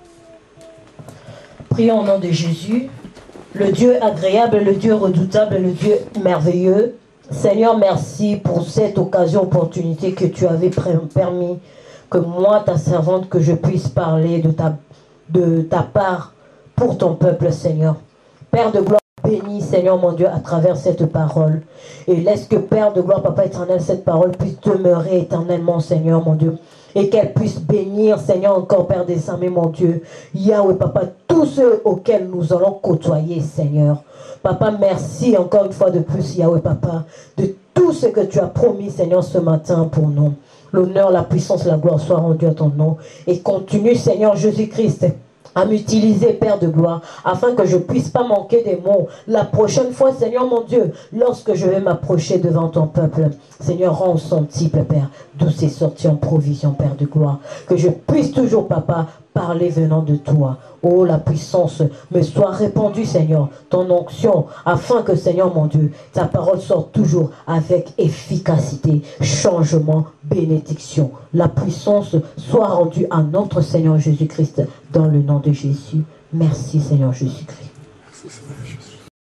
Prions au nom de Jésus, le Dieu agréable, le Dieu redoutable, le Dieu merveilleux. Seigneur, merci pour cette occasion, opportunité que tu avais permis que moi, ta servante, que je puisse parler de ta, de ta part pour ton peuple, Seigneur. Père de gloire, bénis, Seigneur mon Dieu, à travers cette parole. Et laisse que, Père de gloire, Papa éternel, cette parole puisse demeurer éternellement, Seigneur mon Dieu. Et qu'elle puisse bénir, Seigneur, encore, Père des armées, mon Dieu. Yahweh, Papa, tous ceux auxquels nous allons côtoyer, Seigneur. Papa, merci encore une fois de plus, Yahweh, Papa, de tout ce que tu as promis, Seigneur, ce matin pour nous. L'honneur, la puissance, la gloire soient rendues à ton nom. Et continue, Seigneur Jésus-Christ, à m'utiliser, Père de gloire, afin que je ne puisse pas manquer des mots. La prochaine fois, Seigneur mon Dieu, lorsque je vais m'approcher devant ton peuple, Seigneur, rends au centuple, Père, d'où c'est sorti en provision, Père de gloire. Que je puisse toujours, Papa, parler venant de toi. Oh, la puissance me soit répandue, Seigneur, ton onction, afin que, Seigneur mon Dieu, ta parole sorte toujours avec efficacité, changement, bénédiction. La puissance soit rendue à notre Seigneur Jésus-Christ dans le nom de Jésus. Merci, Seigneur Jésus-Christ.